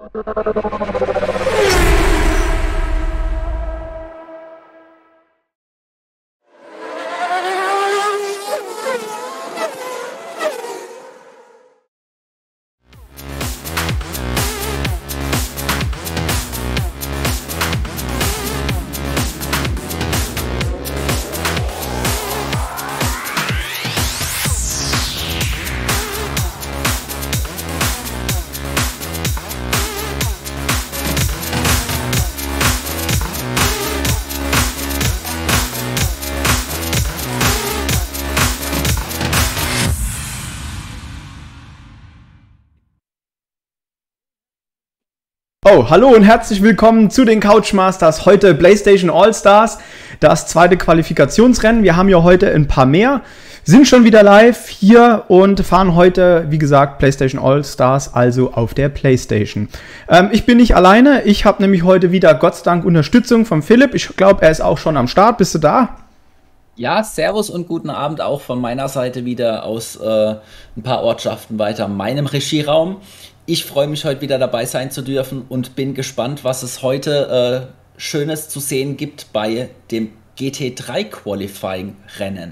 Oh, hallo und herzlich willkommen zu den Couchmasters. Heute PlayStation All-Stars, das zweite Qualifikationsrennen. Wir haben ja heute ein paar mehr, sind schon wieder live hier und fahren heute, wie gesagt, PlayStation All-Stars, also auf der PlayStation. Ich bin nicht alleine, ich habe nämlich heute wieder, Gott sei Dank, Unterstützung von Philipp. Ich glaube, er ist auch schon am Start. Bist du da? Ja, servus und guten Abend auch von meiner Seite wieder aus ein paar Ortschaften weiter meinem Regieraum. Ich freue mich, heute wieder dabei sein zu dürfen und bin gespannt, was es heute Schönes zu sehen gibt bei dem GT3 Qualifying Rennen.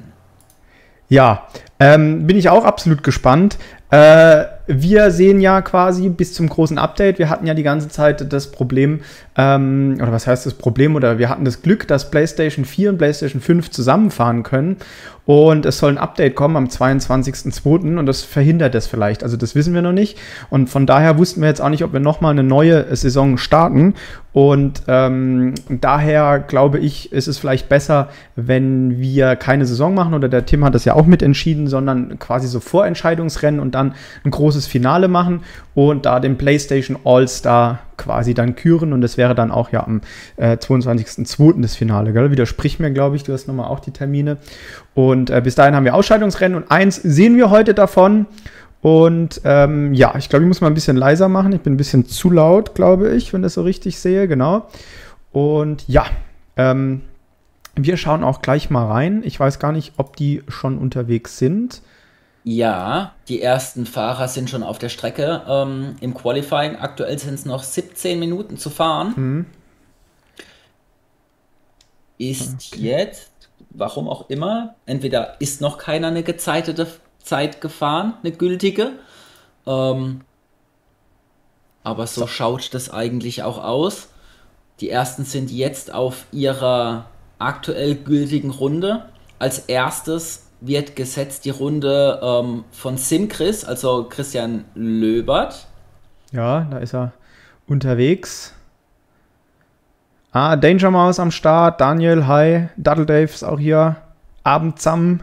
Ja, bin ich auch absolut gespannt. Wir sehen ja quasi bis zum großen Update, wir hatten ja die ganze Zeit das Problem, oder was heißt das Problem, oder wir hatten das Glück, dass PlayStation 4 und PlayStation 5 zusammenfahren können und es soll ein Update kommen am 22.02. und das verhindert das vielleicht, also das wissen wir noch nicht und von daher wussten wir jetzt auch nicht, ob wir nochmal eine neue Saison starten und daher glaube ich, ist es vielleicht besser, wenn wir keine Saison machen, oder der Tim hat das ja auch mit entschieden, sondern quasi so Vorentscheidungsrennen und dann ein großes Finale machen und da den PlayStation All-Star quasi dann küren und das wäre dann auch ja am 22.02. das Finale, gell? Widersprich mir, glaube ich, du hast nochmal auch die Termine und bis dahin haben wir Ausscheidungsrennen und eins sehen wir heute davon und ja, ich glaube, ich muss mal ein bisschen leiser machen, ich bin ein bisschen zu laut, glaube ich, wenn das so richtig sehe, genau und ja, wir schauen auch gleich mal rein. Ich weiß gar nicht, ob die schon unterwegs sind. Ja, die ersten Fahrer sind schon auf der Strecke im Qualifying. Aktuell sind es noch 17 Minuten zu fahren. Ist jetzt, warum auch immer, entweder ist noch keiner eine gezeitete Zeit gefahren, eine gültige. Aber so schaut das eigentlich auch aus. Die ersten sind jetzt auf ihrer aktuell gültigen Runde. Als erstes wird gesetzt die Runde von SimChris, also Christian Löbert. Ja, da ist er unterwegs. Danger Mouse am Start, Daniel, hi, Duddle Dave ist auch hier, Abend zusammen.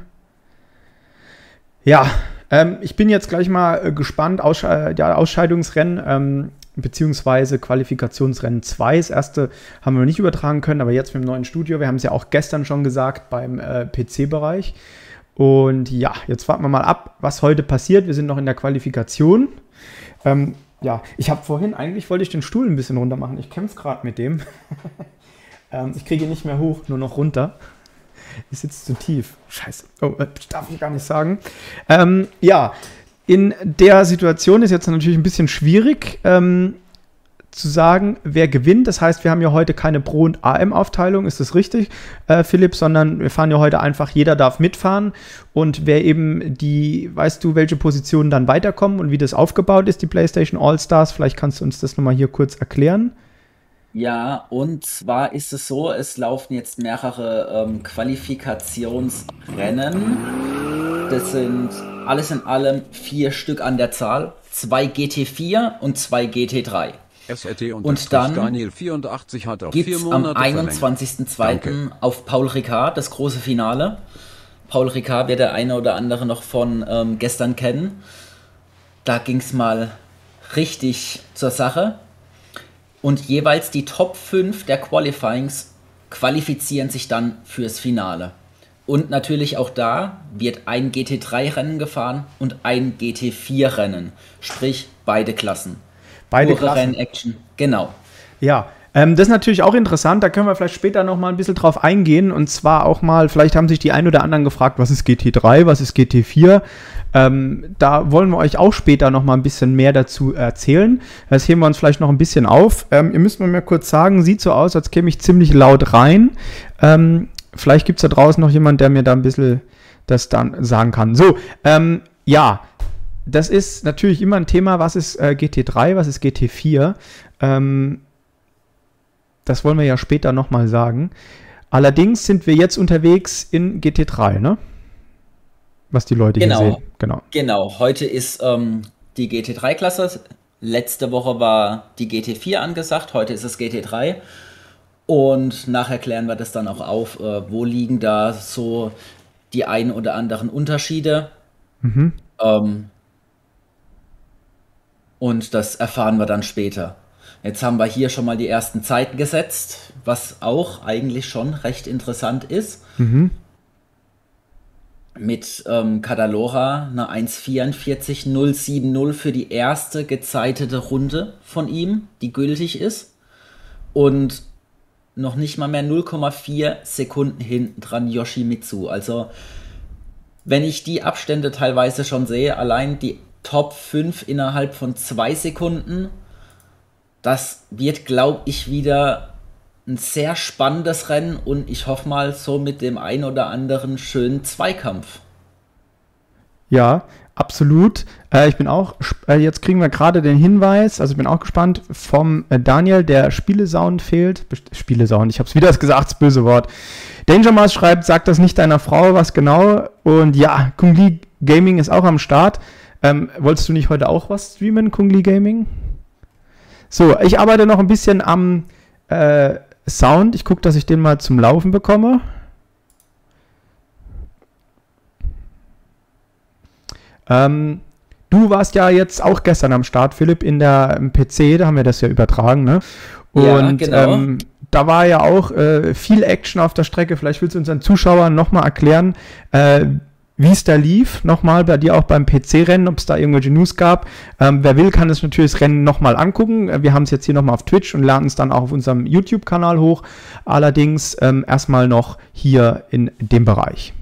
Ja, ich bin jetzt gleich mal gespannt, Ausscheidungsrennen, beziehungsweise Qualifikationsrennen 2. Das erste haben wir nicht übertragen können, aber jetzt mit dem neuen Studio. Wir haben es ja auch gestern schon gesagt beim PC-Bereich. Und ja, jetzt warten wir mal ab, was heute passiert. Wir sind noch in der Qualifikation. Ja, ich habe vorhin, eigentlich wollte ich den Stuhl ein bisschen runter machen. Ich kämpfe gerade mit dem. Ich kriege ihn nicht mehr hoch, nur noch runter. Ich sitze zu tief. Scheiße. Oh, das darf ich gar nicht sagen. Ja, in der Situation ist jetzt natürlich ein bisschen schwierig zu sagen, wer gewinnt. Das heißt, wir haben ja heute keine Pro- und AM-Aufteilung, ist das richtig, Philipp? Sondern wir fahren ja heute einfach, jeder darf mitfahren. Und wer eben weißt du, welche Positionen dann weiterkommen und wie das aufgebaut ist, die PlayStation All-Stars? Vielleicht kannst du uns das nochmal hier kurz erklären. Ja, und zwar ist es so, es laufen jetzt mehrere Qualifikationsrennen. Das sind alles in allem 4 Stück an der Zahl. 2 GT4 und 2 GT3. Und dann gibt es am 21.02. auf Paul Ricard das große Finale. Paul Ricard wird der eine oder andere noch von gestern kennen. Da ging es mal richtig zur Sache. Und jeweils die Top 5 der Qualifyings qualifizieren sich dann fürs Finale. Und natürlich auch da wird ein GT3-Rennen gefahren und ein GT4-Rennen. Sprich, beide Klassen. Beide Klassen. Rennaction, genau. Ja, Das ist natürlich auch interessant, da können wir vielleicht später noch mal ein bisschen drauf eingehen und zwar auch mal, vielleicht haben sich die ein oder anderen gefragt, was ist GT3, was ist GT4? Da wollen wir euch auch später noch mal ein bisschen mehr dazu erzählen. Das heben wir uns vielleicht noch ein bisschen auf. Ihr müsst mir mal kurz sagen, sieht so aus, als käme ich ziemlich laut rein. Vielleicht gibt es da draußen noch jemand, der mir da ein bisschen das dann sagen kann. So, ja, das ist natürlich immer ein Thema, was ist GT3, was ist GT4? Das wollen wir ja später nochmal sagen. Allerdings sind wir jetzt unterwegs in GT3, ne? Was die Leute hier sehen. Genau, heute ist die GT3-Klasse. Letzte Woche war die GT4 angesagt, heute ist es GT3. Und nachher klären wir das dann auch auf, wo liegen da so die ein oder anderen Unterschiede. Und das erfahren wir dann später. Jetzt haben wir hier schon mal die ersten Zeiten gesetzt, was auch eigentlich schon recht interessant ist. Mit Cadalora eine 1:44.070 für die erste gezeitete Runde von ihm, die gültig ist. Und noch nicht mal mehr 0,4 Sekunden hinten dran Yoshimitsu. Also, wenn ich die Abstände teilweise schon sehe, allein die Top 5 innerhalb von 2 Sekunden, das wird, glaube ich, wieder ein sehr spannendes Rennen und ich hoffe mal so mit dem ein oder anderen schönen Zweikampf. Ja, absolut. Ich bin auch, jetzt kriegen wir gerade den Hinweis, also ich bin auch gespannt, vom Daniel, der Spielesound fehlt. Spielesound, ich habe es wieder gesagt, das böse Wort. Danger Mouse schreibt, sag das nicht deiner Frau, was genau. Und ja, Kungli Gaming ist auch am Start. Wolltest du nicht heute auch was streamen, Kungli Gaming? So, ich arbeite noch ein bisschen am Sound. Ich gucke, dass ich den mal zum Laufen bekomme. Du warst ja jetzt auch gestern am Start, Philipp, im PC, da haben wir das ja übertragen, ne? Und ja, genau. Da war ja auch viel Action auf der Strecke. Vielleicht willst du unseren Zuschauern nochmal erklären, wie es da lief, nochmal bei dir auch beim PC-Rennen, ob es da irgendwelche News gab. Wer will, kann es natürlich das Rennen nochmal angucken. Wir haben es jetzt hier nochmal auf Twitch und laden es dann auch auf unserem YouTube-Kanal hoch. Allerdings erstmal noch hier in dem Bereich.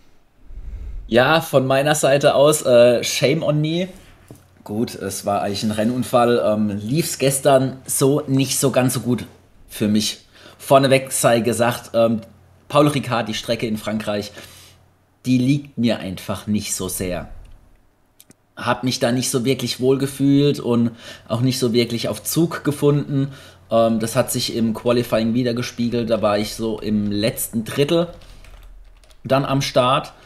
Ja, von meiner Seite aus, shame on me. Gut, es war eigentlich ein Rennunfall. Lief es gestern so nicht so ganz so gut für mich. Vorneweg sei gesagt, Paul Ricard, die Strecke in Frankreich, die liegt mir einfach nicht so sehr. Hab mich da nicht so wirklich wohl gefühlt und auch nicht so wirklich auf Zug gefunden. Das hat sich im Qualifying wiedergespiegelt. Da war ich so im letzten Drittel dann am Start.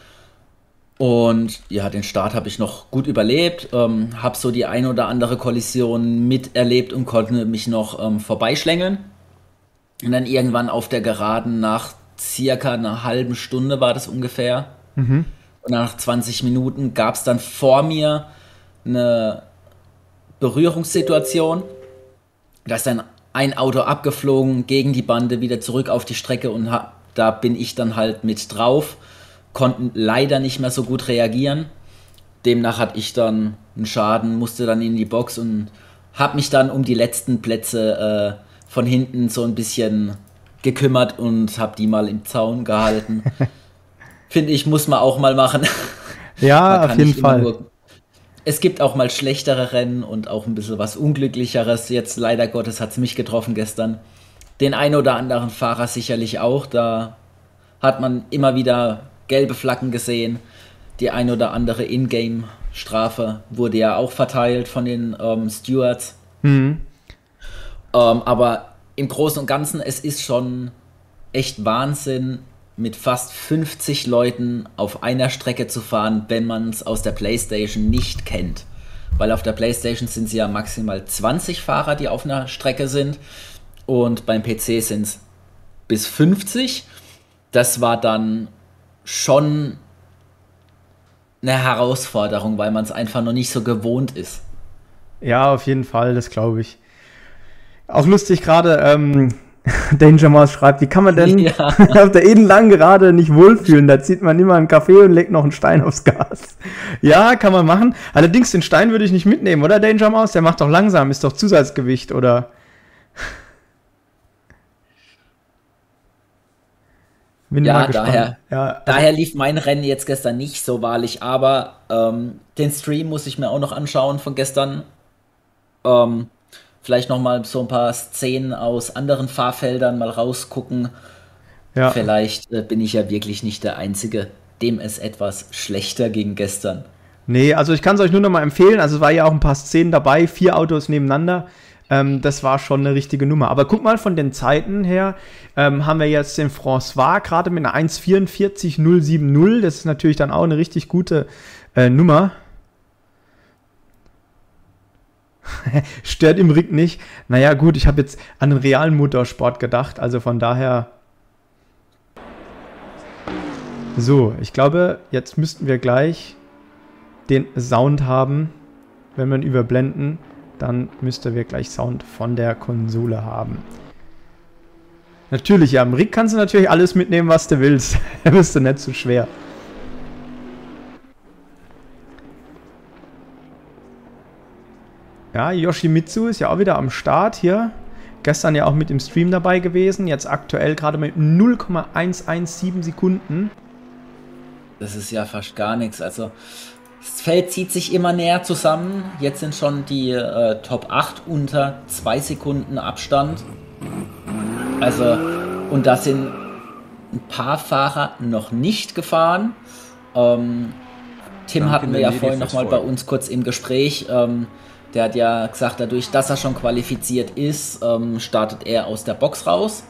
Und ja, den Start habe ich noch gut überlebt. Habe so die ein oder andere Kollision miterlebt und konnte mich noch vorbeischlängeln. Und dann irgendwann auf der Geraden nach circa einer halben Stunde war das ungefähr. Und nach 20 Minuten gab es dann vor mir eine Berührungssituation. Da ist dann ein Auto abgeflogen, gegen die Bande, wieder zurück auf die Strecke und da bin ich dann halt mit drauf. Konnten leider nicht mehr so gut reagieren. Demnach hatte ich dann einen Schaden, musste dann in die Box und habe mich dann um die letzten Plätze von hinten so ein bisschen gekümmert und habe die mal im Zaun gehalten. Finde ich, muss man auch mal machen. Ja, auf jeden Fall. Es gibt auch mal schlechtere Rennen und auch ein bisschen was Unglücklicheres. Jetzt leider Gottes hat es mich getroffen gestern. Den einen oder anderen Fahrer sicherlich auch. Da hat man immer wieder gelbe Flaggen gesehen. Die ein oder andere Ingame-Strafe wurde ja auch verteilt von den Stewards. Aber im Großen und Ganzen, es ist schon echt Wahnsinn, mit fast 50 Leuten auf einer Strecke zu fahren, wenn man es aus der PlayStation nicht kennt. Weil auf der PlayStation sind es ja maximal 20 Fahrer, die auf einer Strecke sind. Und beim PC sind es bis 50. Das war dann schon eine Herausforderung, weil man es einfach noch nicht so gewohnt ist. Ja, auf jeden Fall, das glaube ich. Auch lustig gerade, Danger Mouse schreibt, wie kann man denn auf der edenlangen Gerade nicht wohlfühlen? Da zieht man immer einen Kaffee und legt noch einen Stein aufs Gas. Ja, kann man machen. Allerdings den Stein würde ich nicht mitnehmen, oder Danger Mouse? Der macht doch langsam, ist doch Zusatzgewicht, oder? Bin ja, mal gespannt. Daher lief mein Rennen jetzt gestern nicht so wahrlich, aber den Stream muss ich mir auch noch anschauen von gestern. Vielleicht noch mal so ein paar Szenen aus anderen Fahrfeldern mal rausgucken. Ja. Vielleicht bin ich ja wirklich nicht der Einzige, dem es etwas schlechter ging gestern. Nee, also ich kann es euch nur noch mal empfehlen. Also es war ja auch ein paar Szenen dabei, 4 Autos nebeneinander. Das war schon eine richtige Nummer. Aber guck mal, von den Zeiten her haben wir jetzt den François gerade mit einer 1,44,070. Das ist natürlich dann auch eine richtig gute Nummer. Stört im Rig nicht. Naja gut, ich habe jetzt an den realen Motorsport gedacht. Also von daher... So, ich glaube, jetzt müssten wir gleich den Sound haben. Wenn wir ihn überblenden, dann müssten wir gleich Sound von der Konsole haben. Natürlich, ja, im Rig kannst du natürlich alles mitnehmen, was du willst. Da bist du nicht zu schwer. Ja, Yoshimitsu ist ja auch wieder am Start hier. Gestern ja auch mit im Stream dabei gewesen. Jetzt aktuell gerade mit 0,117 Sekunden. Das ist ja fast gar nichts. Also das Feld zieht sich immer näher zusammen. Jetzt sind schon die Top 8 unter 2 Sekunden Abstand. Also, und da sind ein paar Fahrer noch nicht gefahren. Tim hatten wir ja vorhin nochmal bei uns kurz im Gespräch. Der hat ja gesagt, dadurch, dass er schon qualifiziert ist, startet er aus der Box raus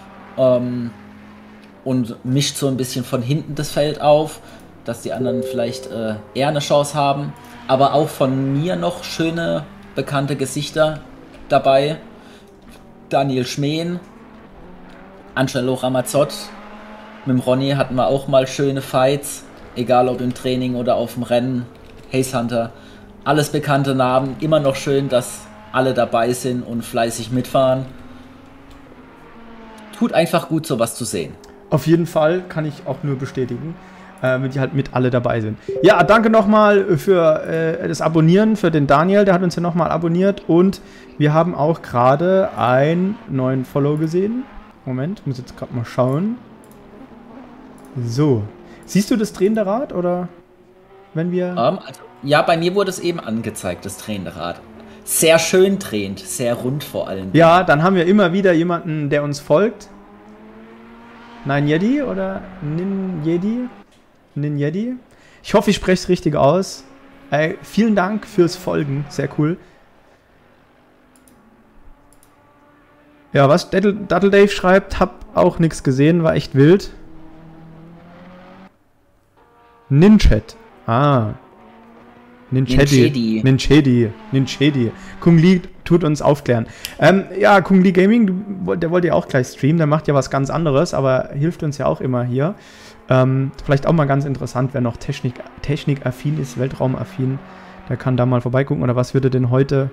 und mischt so ein bisschen von hinten das Feld auf, dass die anderen vielleicht eher eine Chance haben. Aber auch von mir noch schöne, bekannte Gesichter dabei. Daniel Schmeen, Angelo Ramazzot, mit dem Ronny hatten wir auch mal schöne Fights, egal ob im Training oder auf dem Rennen. Haze Hunter. Alles bekannte Namen, immer noch schön, dass alle dabei sind und fleißig mitfahren. Tut einfach gut, sowas zu sehen. Auf jeden Fall, kann ich auch nur bestätigen, wenn die halt mit alle dabei sind. Ja, danke nochmal für das Abonnieren, für den Daniel, der hat uns ja nochmal abonniert. Und wir haben auch gerade einen neuen Follow gesehen. Moment, muss jetzt gerade mal schauen. So, siehst du das drehende Rad, oder wenn wir... Ja, bei mir wurde es eben angezeigt, das drehende Rad. Sehr schön drehend, sehr rund vor allem. Ja, dann haben wir immer wieder jemanden, der uns folgt. Ninjedi oder Ninjedi? Ninjedi? Ich hoffe, ich spreche es richtig aus. Vielen Dank fürs Folgen, sehr cool. Ja, was Dattel Dave schreibt, hab auch nichts gesehen, war echt wild. Ninchat. Ninchedi. Kung Lee tut uns aufklären. Ja, Kung Lee Gaming, der wollte ja auch gleich streamen, der macht ja was ganz anderes, aber hilft uns ja auch immer hier. Vielleicht auch mal ganz interessant, wer noch technikaffin ist, weltraumaffin, der kann da mal vorbeigucken. Oder was würde denn heute...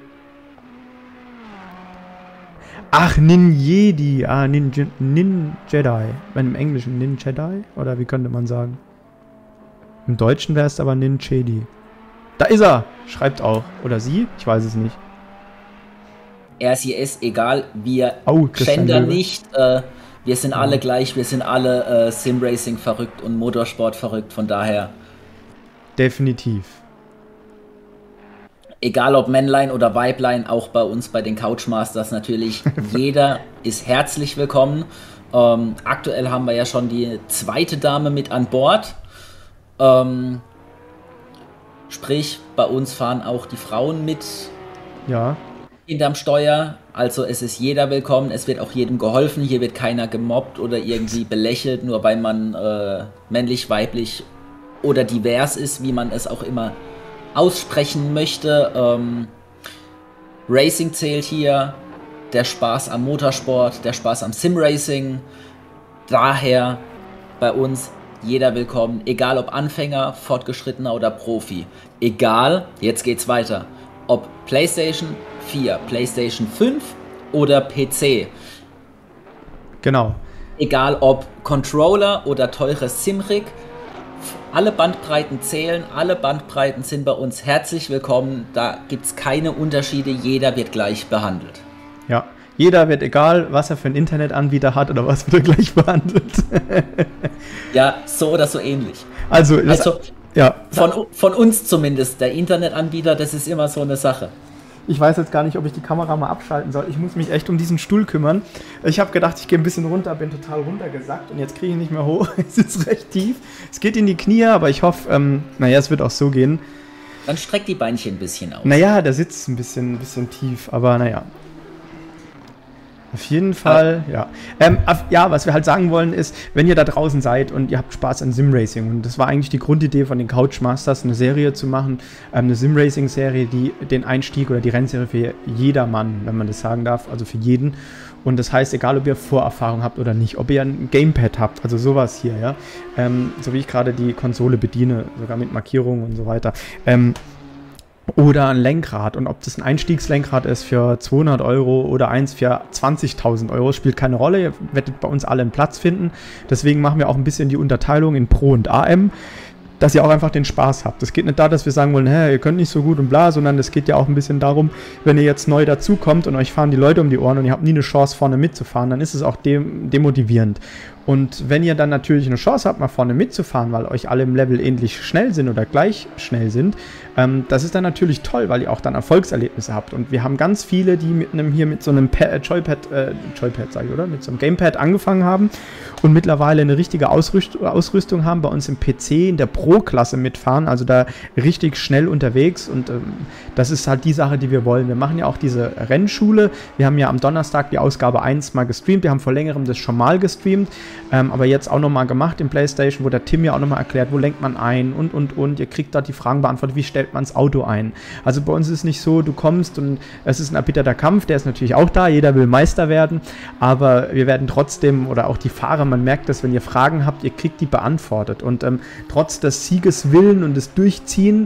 Ach, Ninjedi. Ninjedi. Im Englischen Ninjedi? Oder wie könnte man sagen? Im Deutschen wäre es aber Ninjedi. Da ist er! Schreibt auch. Oder sie? Ich weiß es nicht. Er, sie, es, egal. Wir gendern nicht. Wir sind alle gleich. Wir sind alle Simracing verrückt und Motorsport verrückt. Von daher. Definitiv. Egal ob Männlein oder Weiblein, auch bei uns bei den Couchmasters natürlich. Jeder ist herzlich willkommen. Aktuell haben wir ja schon die zweite Dame mit an Bord. Sprich, bei uns fahren auch die Frauen mit hinterm Steuer. Also es ist jeder willkommen, es wird auch jedem geholfen. Hier wird keiner gemobbt oder irgendwie belächelt, nur weil man männlich, weiblich oder divers ist, wie man es auch immer aussprechen möchte. Racing zählt hier, der Spaß am Motorsport, der Spaß am Simracing. Daher bei uns jeder willkommen, egal ob Anfänger, Fortgeschrittener oder Profi. Egal, jetzt geht's weiter, ob PlayStation 4, PlayStation 5 oder PC. Genau. Egal ob Controller oder teures Simrig, alle Bandbreiten zählen, alle Bandbreiten sind bei uns herzlich willkommen. Da gibt's keine Unterschiede, jeder wird gleich behandelt. Ja, Jeder wird, egal was er für einen Internetanbieter hat oder was, wird er gleich behandelt. Ja, so oder so ähnlich. Also ja. Von uns zumindest, der Internetanbieter, das ist immer so eine Sache. Ich weiß jetzt gar nicht, ob ich die Kamera mal abschalten soll. Ich muss mich echt um diesen Stuhl kümmern. Ich habe gedacht, ich gehe ein bisschen runter, bin total runtergesackt und jetzt kriege ich nicht mehr hoch. Es ist recht tief. Es geht in die Knie, aber ich hoffe, es wird auch so gehen. Dann streck die Beinchen ein bisschen aus. Naja, der sitzt ein bisschen tief, aber naja. Auf jeden Fall, ja. Was wir halt sagen wollen ist, wenn ihr da draußen seid und ihr habt Spaß an Simracing, und das war eigentlich die Grundidee von den Couchmasters, eine Serie zu machen, eine Simracing-Serie, die den Einstieg oder die Rennserie für jedermann, wenn man das sagen darf, also für jeden. Und das heißt, egal ob ihr Vorerfahrung habt oder nicht, ob ihr ein Gamepad habt, also sowas hier, ja, so wie ich gerade die Konsole bediene, sogar mit Markierungen und so weiter, oder ein Lenkrad, und ob das ein Einstiegslenkrad ist für 200 € oder eins für 20.000 €, spielt keine Rolle. Ihr werdet bei uns alle einen Platz finden. Deswegen machen wir auch ein bisschen die Unterteilung in Pro und AM, dass ihr auch einfach den Spaß habt. Es geht nicht da, dass wir sagen wollen, ihr könnt nicht so gut und bla, sondern es geht ja auch ein bisschen darum, wenn ihr jetzt neu dazukommt und euch fahren die Leute um die Ohren und ihr habt nie eine Chance, vorne mitzufahren, dann ist es auch demotivierend. Und wenn ihr dann natürlich eine Chance habt, mal vorne mitzufahren, weil euch alle im Level ähnlich schnell sind oder gleich schnell sind, das ist dann natürlich toll, weil ihr auch dann Erfolgserlebnisse habt. Und wir haben ganz viele, die mit so einem Joypad, sag ich, oder? Mit so einem Gamepad angefangen haben und mittlerweile eine richtige Ausrüstung haben, bei uns im PC in der Pro-Klasse mitfahren, also da richtig schnell unterwegs, und das ist halt die Sache, die wir wollen. Wir machen ja auch diese Rennschule. Wir haben ja am Donnerstag die Ausgabe 1 mal gestreamt. Wir haben vor längerem das schon mal gestreamt. Aber jetzt auch nochmal gemacht im PlayStation, wo der Tim ja auch nochmal erklärt, wo lenkt man ein und. Ihr kriegt da die Fragen beantwortet, wie stellt man das Auto ein. Also bei uns ist es nicht so, du kommst und es ist ein erbitterter Kampf, der ist natürlich auch da, jeder will Meister werden, aber wir werden trotzdem, oder auch die Fahrer, man merkt das, wenn ihr Fragen habt, ihr kriegt die beantwortet, und trotz des Siegeswillen und des Durchziehen,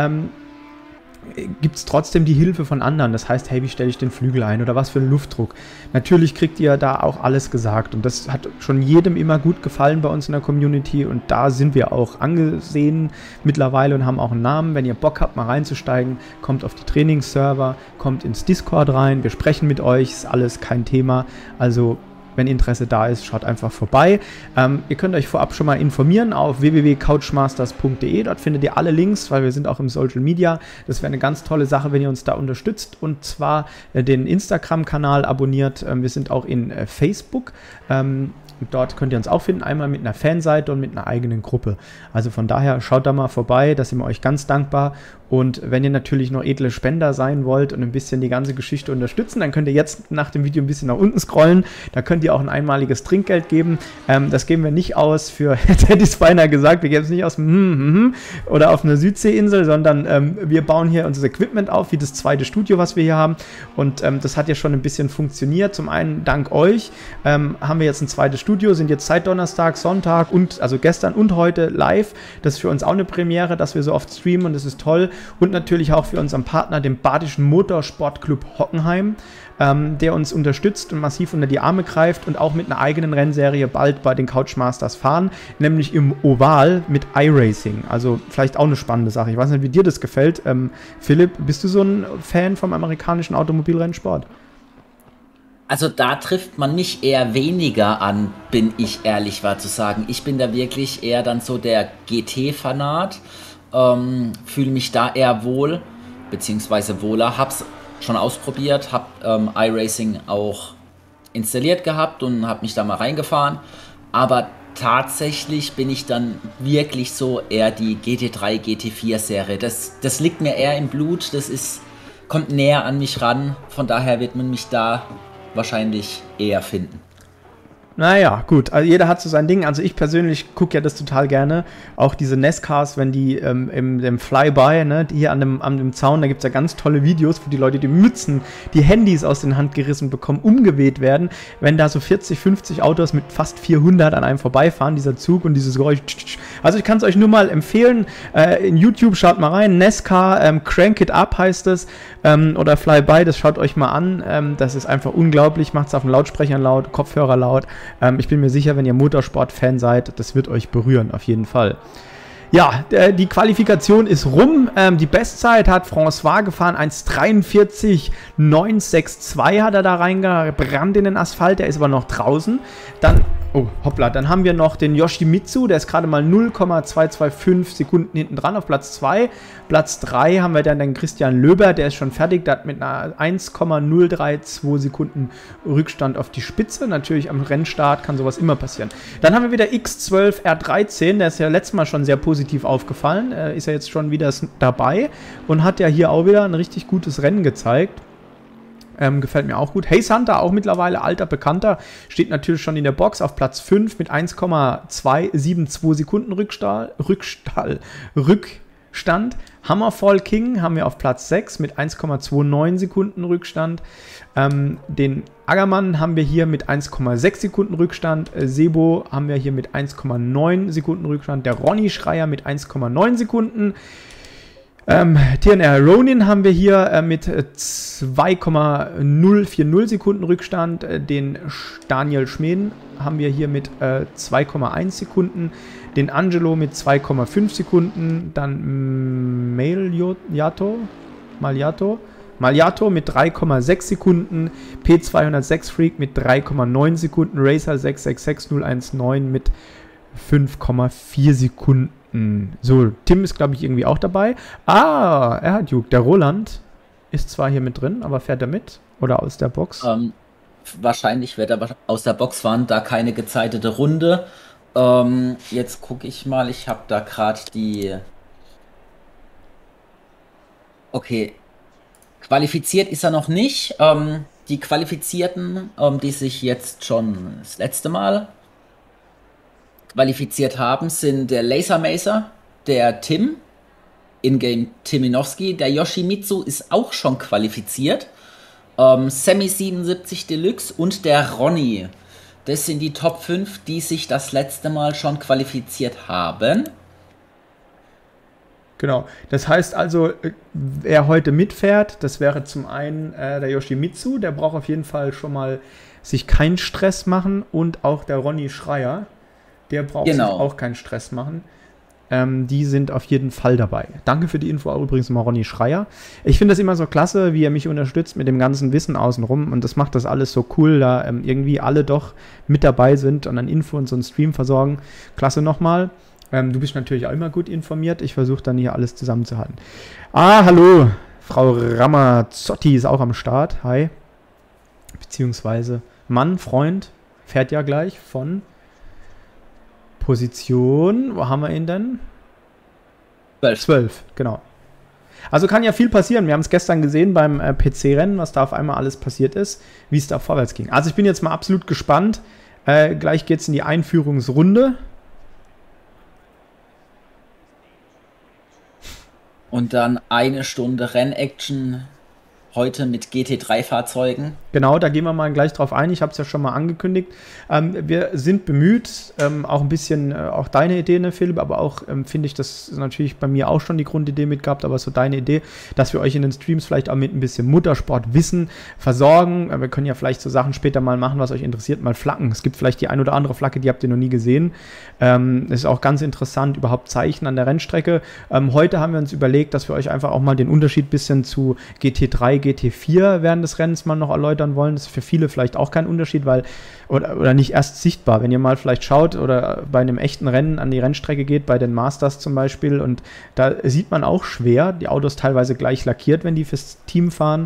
gibt es trotzdem die Hilfe von anderen. Das heißt, hey, wie stelle ich den Flügel ein oder was für einen Luftdruck? Natürlich kriegt ihr da auch alles gesagt, und das hat schon jedem immer gut gefallen bei uns in der Community, und da sind wir auch angesehen mittlerweile und haben auch einen Namen. Wenn ihr Bock habt, mal reinzusteigen, kommt auf die Trainingsserver, kommt ins Discord rein, wir sprechen mit euch, ist alles kein Thema. Also wenn Interesse da ist, schaut einfach vorbei. Ihr könnt euch vorab schon mal informieren auf www.couchmasters.de. Dort findet ihr alle Links, weil wir sind auch im Social Media. Das wäre eine ganz tolle Sache, wenn ihr uns da unterstützt, und zwar den Instagram-Kanal abonniert. Wir sind auch in Facebook. Dort könnt ihr uns auch finden, einmal mit einer Fanseite und mit einer eigenen Gruppe. Also von daher schaut da mal vorbei, da sind wir euch ganz dankbar. Und wenn ihr natürlich noch edle Spender sein wollt und ein bisschen die ganze Geschichte unterstützen, dann könnt ihr jetzt nach dem Video ein bisschen nach unten scrollen. Da könnt ihr auch ein einmaliges Trinkgeld geben. Das geben wir nicht aus für, hätte ich es beinahe gesagt, wir geben es nicht aus oder auf einer Südseeinsel, sondern wir bauen hier unser Equipment auf, wie das zweite Studio, was wir hier haben. Und das hat ja schon ein bisschen funktioniert. Zum einen dank euch haben wir jetzt ein zweites Studio, sind jetzt seit Donnerstag, Sonntag und also gestern und heute live. Das ist für uns auch eine Premiere, dass wir so oft streamen, und das ist toll. Und natürlich auch für unseren Partner, den Badischen Motorsportclub Hockenheim, der uns unterstützt und massiv unter die Arme greift und auch mit einer eigenen Rennserie bald bei den Couchmasters fahren, nämlich im Oval mit iRacing. Also vielleicht auch eine spannende Sache. Ich weiß nicht, wie dir das gefällt. Philipp, bist du so ein Fan vom amerikanischen Automobilrennsport? Also da trifft man mich eher weniger an, bin ich ehrlich wahr zu sagen. Ich bin da wirklich eher dann so der GT-Fanat. Fühle mich da eher wohl, beziehungsweise wohler, hab's schon ausprobiert, hab iRacing auch installiert gehabt und hab mich da mal reingefahren, aber tatsächlich bin ich dann wirklich so eher die GT3, GT4 Serie, das liegt mir eher im Blut, kommt näher an mich ran, von daher wird man mich da wahrscheinlich eher finden. Naja, gut, also jeder hat so sein Ding. Also ich persönlich gucke ja das total gerne. Auch diese NASCARs, wenn die im Flyby, ne, hier an dem Zaun, da gibt es ja ganz tolle Videos, wo die Leute die Mützen, die Handys aus den Hand gerissen bekommen, umgeweht werden, wenn da so 40, 50 Autos mit fast 400 an einem vorbeifahren, dieser Zug und dieses Geräusch. Also ich kann es euch nur mal empfehlen, in YouTube schaut mal rein, NASCAR, Crank It Up heißt es, oder Flyby, das schaut euch mal an, das ist einfach unglaublich, macht es auf den Lautsprechern laut, Kopfhörer laut. Ich bin mir sicher, wenn ihr Motorsport-Fan seid, das wird euch berühren, auf jeden Fall. Ja, die Qualifikation ist rum. Die Bestzeit hat François gefahren. 1,43,962 hat er da reingebrannt in den Asphalt. Der ist aber noch draußen. Dann, oh, hoppla, dann haben wir noch den Yoshimitsu. Der ist gerade mal 0,225 Sekunden hinten dran auf Platz 2. Platz 3 haben wir dann den Christian Löber. Der ist schon fertig. Der hat mit einer 1,032 Sekunden Rückstand auf die Spitze. Natürlich am Rennstart kann sowas immer passieren. Dann haben wir wieder X12R13. Der ist ja letztes Mal schon sehr positiv aufgefallen, ist er jetzt schon wieder dabei und hat ja hier auch wieder ein richtig gutes Rennen gezeigt. Gefällt mir auch gut. Hey Hunter, auch mittlerweile alter Bekannter, steht natürlich schon in der Box auf Platz 5 mit 1,272 Sekunden Rückstand. Hammerfall King haben wir auf Platz 6 mit 1,29 Sekunden Rückstand. Den Aggermann haben wir hier mit 1,6 Sekunden Rückstand. Sebo haben wir hier mit 1,9 Sekunden Rückstand. Der Ronny Schreier mit 1,9 Sekunden. TNR Ronin haben wir hier mit 2,040 Sekunden Rückstand. Den Daniel Schmeden haben wir hier mit 2,1 Sekunden. Den Angelo mit 2,5 Sekunden. Dann Malyato mit 3,6 Sekunden. P206 Freak mit 3,9 Sekunden. Racer 666019 mit 5,4 Sekunden. So, Tim ist, glaube ich, irgendwie auch dabei. Ah, er hat Juke. Der Roland ist zwar hier mit drin, aber fährt er mit? Oder aus der Box? Wahrscheinlich wird er aus der Box fahren, da keine gezeitete Runde. Jetzt gucke ich mal, ich habe da gerade die... Okay, qualifiziert ist er noch nicht. Die Qualifizierten, die sich jetzt schon das letzte Mal qualifiziert haben, sind der Laser Macer, der Tim, Ingame Timinowski, der Yoshimitsu ist auch schon qualifiziert, Sammy 77 Deluxe und der Ronny. Das sind die Top 5, die sich das letzte Mal schon qualifiziert haben. Genau, das heißt also, wer heute mitfährt, das wäre zum einen der Yoshimitsu, der braucht auf jeden Fall schon mal sich keinen Stress machen, und auch der Ronny Schreier, der braucht sich auch keinen Stress machen. Die sind auf jeden Fall dabei. Danke für die Info auch übrigens mal, Ronny Schreier. Ich finde das immer so klasse, wie er mich unterstützt mit dem ganzen Wissen außenrum, und das macht das alles so cool, da irgendwie alle doch mit dabei sind und an Info und so einen Stream versorgen. Klasse nochmal. Du bist natürlich auch immer gut informiert. Ich versuche dann hier alles zusammenzuhalten. Ah, hallo. Frau Ramazzotti ist auch am Start. Hi. Beziehungsweise Mann, Freund, fährt ja gleich von Position. Wo haben wir ihn denn? 12, genau. Also kann ja viel passieren. Wir haben es gestern gesehen beim PC-Rennen, was da auf einmal alles passiert ist, wie es da vorwärts ging. Also ich bin jetzt mal absolut gespannt. Gleich geht es in die Einführungsrunde. Und dann 1 Stunde Rennaction heute mit GT3-Fahrzeugen. Genau, da gehen wir mal gleich drauf ein. Ich habe es ja schon mal angekündigt. Wir sind bemüht, auch ein bisschen, auch deine Idee, ne, Philipp, aber auch finde ich, das ist natürlich bei mir auch schon die Grundidee mit gehabt, aber so deine Idee, dass wir euch in den Streams vielleicht auch mit ein bisschen Motorsportwissen versorgen. Wir können ja vielleicht so Sachen später mal machen, was euch interessiert, mal Flaggen. Es gibt vielleicht die ein oder andere Flagge, die habt ihr noch nie gesehen. Es ist auch ganz interessant, überhaupt Zeichen an der Rennstrecke. Heute haben wir uns überlegt, dass wir euch einfach auch mal den Unterschied ein bisschen zu GT3, GT4 während des Rennens mal noch erläutern wollen. Das ist für viele vielleicht auch kein Unterschied, weil oder nicht erst sichtbar. Wenn ihr mal vielleicht schaut oder bei einem echten Rennen an die Rennstrecke geht, bei den Masters zum Beispiel, und da sieht man auch schwer, die Autos teilweise gleich lackiert, wenn die fürs Team fahren.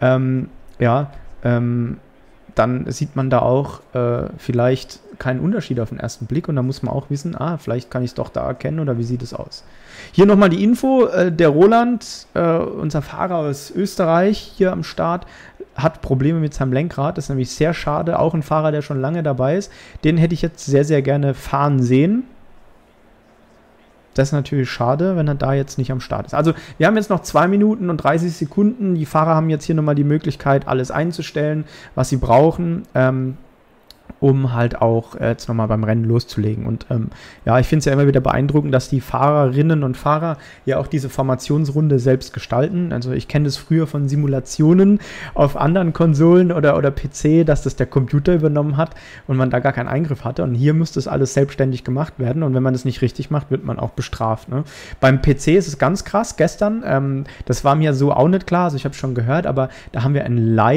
Dann sieht man da auch vielleicht keinen Unterschied auf den ersten Blick, und da muss man auch wissen, vielleicht kann ich es doch da erkennen, oder wie sieht es aus. Hier nochmal die Info, der Roland, unser Fahrer aus Österreich hier am Start, hat Probleme mit seinem Lenkrad, das ist nämlich sehr schade, auch ein Fahrer, der schon lange dabei ist, den hätte ich jetzt sehr, sehr gerne fahren sehen. Das ist natürlich schade, wenn er da jetzt nicht am Start ist. Also wir haben jetzt noch 2 Minuten und 30 Sekunden. Die Fahrer haben jetzt hier nochmal die Möglichkeit, alles einzustellen, was sie brauchen. um halt auch jetzt nochmal beim Rennen loszulegen. Und ja, ich finde es ja immer wieder beeindruckend, dass die Fahrerinnen und Fahrer ja auch diese Formationsrunde selbst gestalten. Also ich kenne das früher von Simulationen auf anderen Konsolen oder PC, dass das der Computer übernommen hat und man da gar keinen Eingriff hatte. Und hier muss das alles selbstständig gemacht werden. Und wenn man das nicht richtig macht, wird man auch bestraft. Ne? Beim PC ist es ganz krass. Gestern, das war mir so auch nicht klar, also ich habe es schon gehört, aber da haben wir ein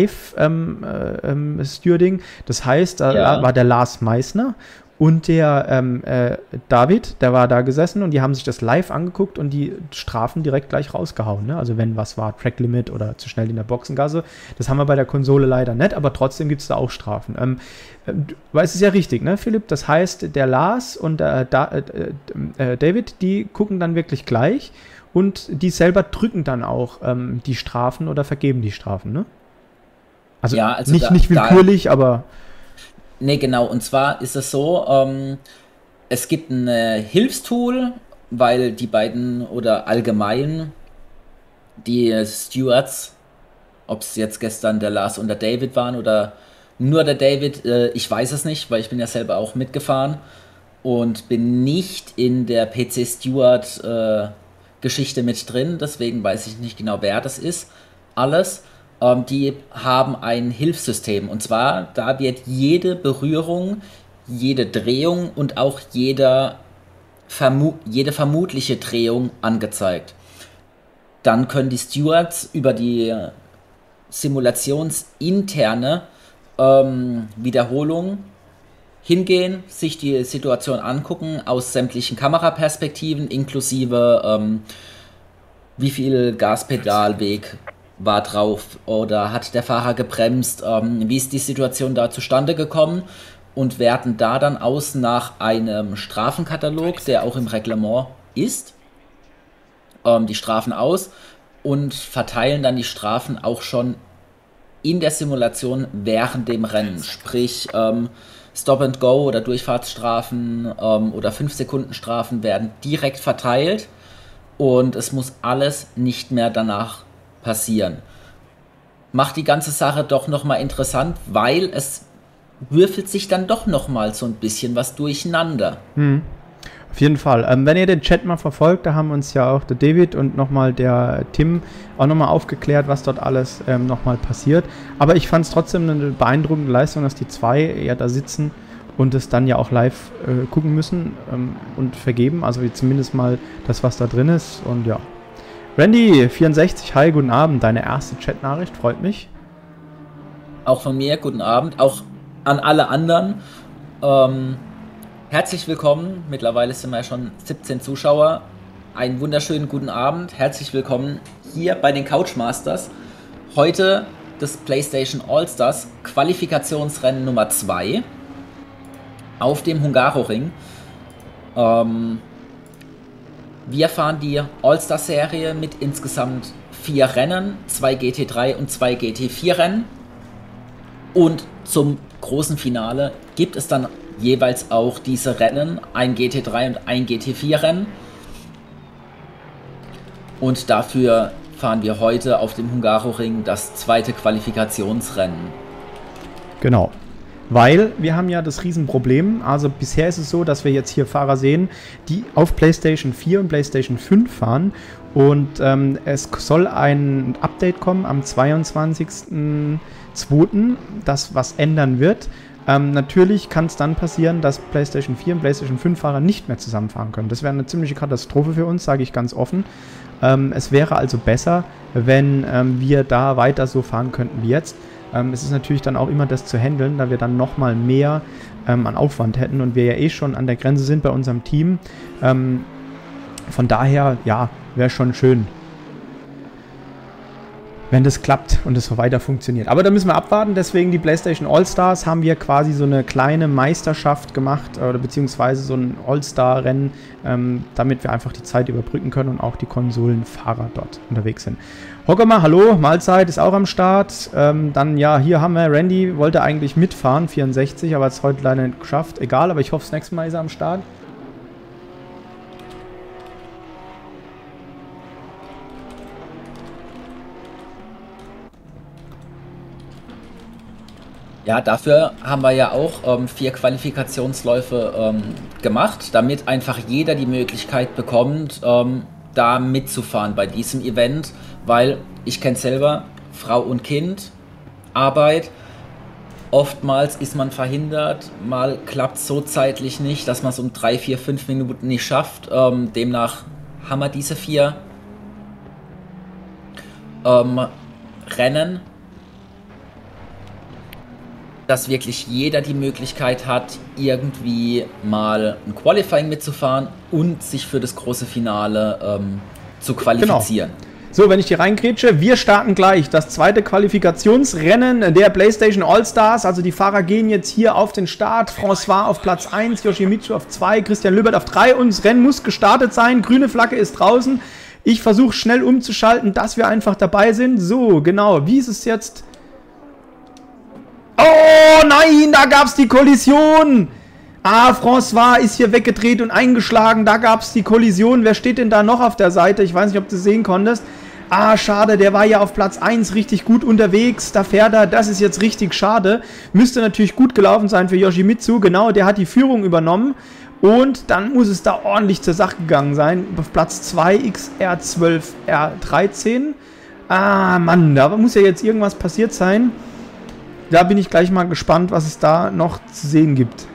Live-Stewarding. Das heißt, da war der Lars Meissner und der David, der war da gesessen und die haben sich das live angeguckt und die Strafen direkt gleich rausgehauen. Ne? Also wenn was war, Tracklimit oder zu schnell in der Boxengasse. Das haben wir bei der Konsole leider nicht, aber trotzdem gibt es da auch Strafen. Weil es ist ja richtig, ne, Philipp? Das heißt, der Lars und David, die gucken dann wirklich gleich und die selber drücken dann auch die Strafen oder vergeben die Strafen, ne? Also, ja, also nicht willkürlich, aber... Nee, genau. Und zwar ist es so, es gibt ein Hilfstool, weil die beiden oder allgemein die Stewards, ob es jetzt gestern der Lars und der David waren oder nur der David, ich weiß es nicht, weil ich bin ja selber auch mitgefahren und bin nicht in der PC-Steward-Geschichte mit drin, deswegen weiß ich nicht genau, wer das ist. Alles. Die haben ein Hilfssystem und zwar, da wird jede Berührung, jede Drehung und auch jede vermutliche Drehung angezeigt. Dann können die Stewards über die simulationsinterne Wiederholung hingehen, sich die Situation angucken aus sämtlichen Kameraperspektiven, inklusive wie viel Gaspedalweg war drauf oder hat der Fahrer gebremst, wie ist die Situation da zustande gekommen und werten da dann aus nach einem Strafenkatalog, der auch im Reglement ist, die Strafen aus und verteilen dann die Strafen auch schon in der Simulation während dem Rennen, sprich Stop and Go oder Durchfahrtsstrafen oder 5-Sekunden-Strafen werden direkt verteilt und es muss alles nicht mehr danach passieren. Macht die ganze Sache doch nochmal interessant, weil es würfelt sich dann doch nochmal so ein bisschen was durcheinander. Auf jeden Fall. Wenn ihr den Chat mal verfolgt, da haben uns ja auch der David und nochmal der Tim auch nochmal aufgeklärt, was dort alles nochmal passiert. Aber ich fand es trotzdem eine beeindruckende Leistung, dass die zwei ja da sitzen und es dann ja auch live gucken müssen und vergeben. Also zumindest mal das, was da drin ist. Und ja. Randy64, hi, guten Abend. Deine erste Chat-Nachricht, freut mich. Auch von mir, guten Abend. Auch an alle anderen. Herzlich willkommen. Mittlerweile sind wir schon 17 Zuschauer. Einen wunderschönen guten Abend. Herzlich willkommen hier bei den Couchmasters. Heute das PlayStation All-Stars Qualifikationsrennen Nummer 2 auf dem Hungaroring. Wir fahren die All-Star-Serie mit insgesamt 4 Rennen, 2 GT3 und 2 GT4 Rennen. Und zum großen Finale gibt es dann jeweils auch diese Rennen, ein GT3 und ein GT4 Rennen. Und dafür fahren wir heute auf dem Hungaroring das zweite Qualifikationsrennen. Genau. Weil wir haben ja das Riesenproblem, also bisher ist es so, dass wir jetzt hier Fahrer sehen, die auf PlayStation 4 und PlayStation 5 fahren und es soll ein Update kommen am 22.02., das was ändern wird. Natürlich kann es dann passieren, dass PlayStation 4 und PlayStation 5 Fahrer nicht mehr zusammenfahren können. Das wäre eine ziemliche Katastrophe für uns, sage ich ganz offen. Es wäre also besser, wenn wir da weiter so fahren könnten wie jetzt. Es ist natürlich dann auch immer das zu handeln, da wir dann nochmal mehr an Aufwand hätten und wir ja eh schon an der Grenze sind bei unserem Team. Von daher, ja, wäre schon schön, wenn das klappt und es so weiter funktioniert. Aber da müssen wir abwarten, deswegen die PlayStation All-Stars haben wir quasi so eine kleine Meisterschaft gemacht oder beziehungsweise so ein All-Star-Rennen, damit wir einfach die Zeit überbrücken können und auch die Konsolenfahrer dort unterwegs sind. Hockermann, hallo, Mahlzeit ist auch am Start. Dann, ja, hier haben wir Randy, wollte eigentlich mitfahren, 64, aber hat es heute leider nicht geschafft. Egal, aber ich hoffe, das nächste Mal ist er am Start. Ja, dafür haben wir ja auch 4 Qualifikationsläufe gemacht, damit einfach jeder die Möglichkeit bekommt, da mitzufahren bei diesem Event, weil ich kenne selber, Frau und Kind, Arbeit, oftmals ist man verhindert, mal klappt es so zeitlich nicht, dass man es um 3, 4, 5 Minuten nicht schafft. Demnach haben wir diese 4 Rennen, dass wirklich jeder die Möglichkeit hat, irgendwie mal ein Qualifying mitzufahren und sich für das große Finale zu qualifizieren. Genau. So, wenn ich hier reingrätsche, wir starten gleich das zweite Qualifikationsrennen der PlayStation All-Stars. Also die Fahrer gehen jetzt hier auf den Start. François auf Platz 1, Yoshimitsu auf 2, Christian Löbert auf 3 und das Rennen muss gestartet sein. Grüne Flagge ist draußen. Ich versuche schnell umzuschalten, dass wir einfach dabei sind. So, genau. Wie ist es jetzt? Oh nein, da gab es die Kollision. Ah, François ist hier weggedreht und eingeschlagen. Da gab es die Kollision. Wer steht denn da noch auf der Seite? Ich weiß nicht, ob du es sehen konntest. Ah, schade, der war ja auf Platz 1 richtig gut unterwegs. Da fährt er, das ist jetzt richtig schade. Müsste natürlich gut gelaufen sein für Yoshimitsu. Genau, der hat die Führung übernommen. Und dann muss es da ordentlich zur Sache gegangen sein. Auf Platz 2 XR12R13. Ah, Mann, da muss ja jetzt irgendwas passiert sein. Da bin ich gleich mal gespannt, was es da noch zu sehen gibt.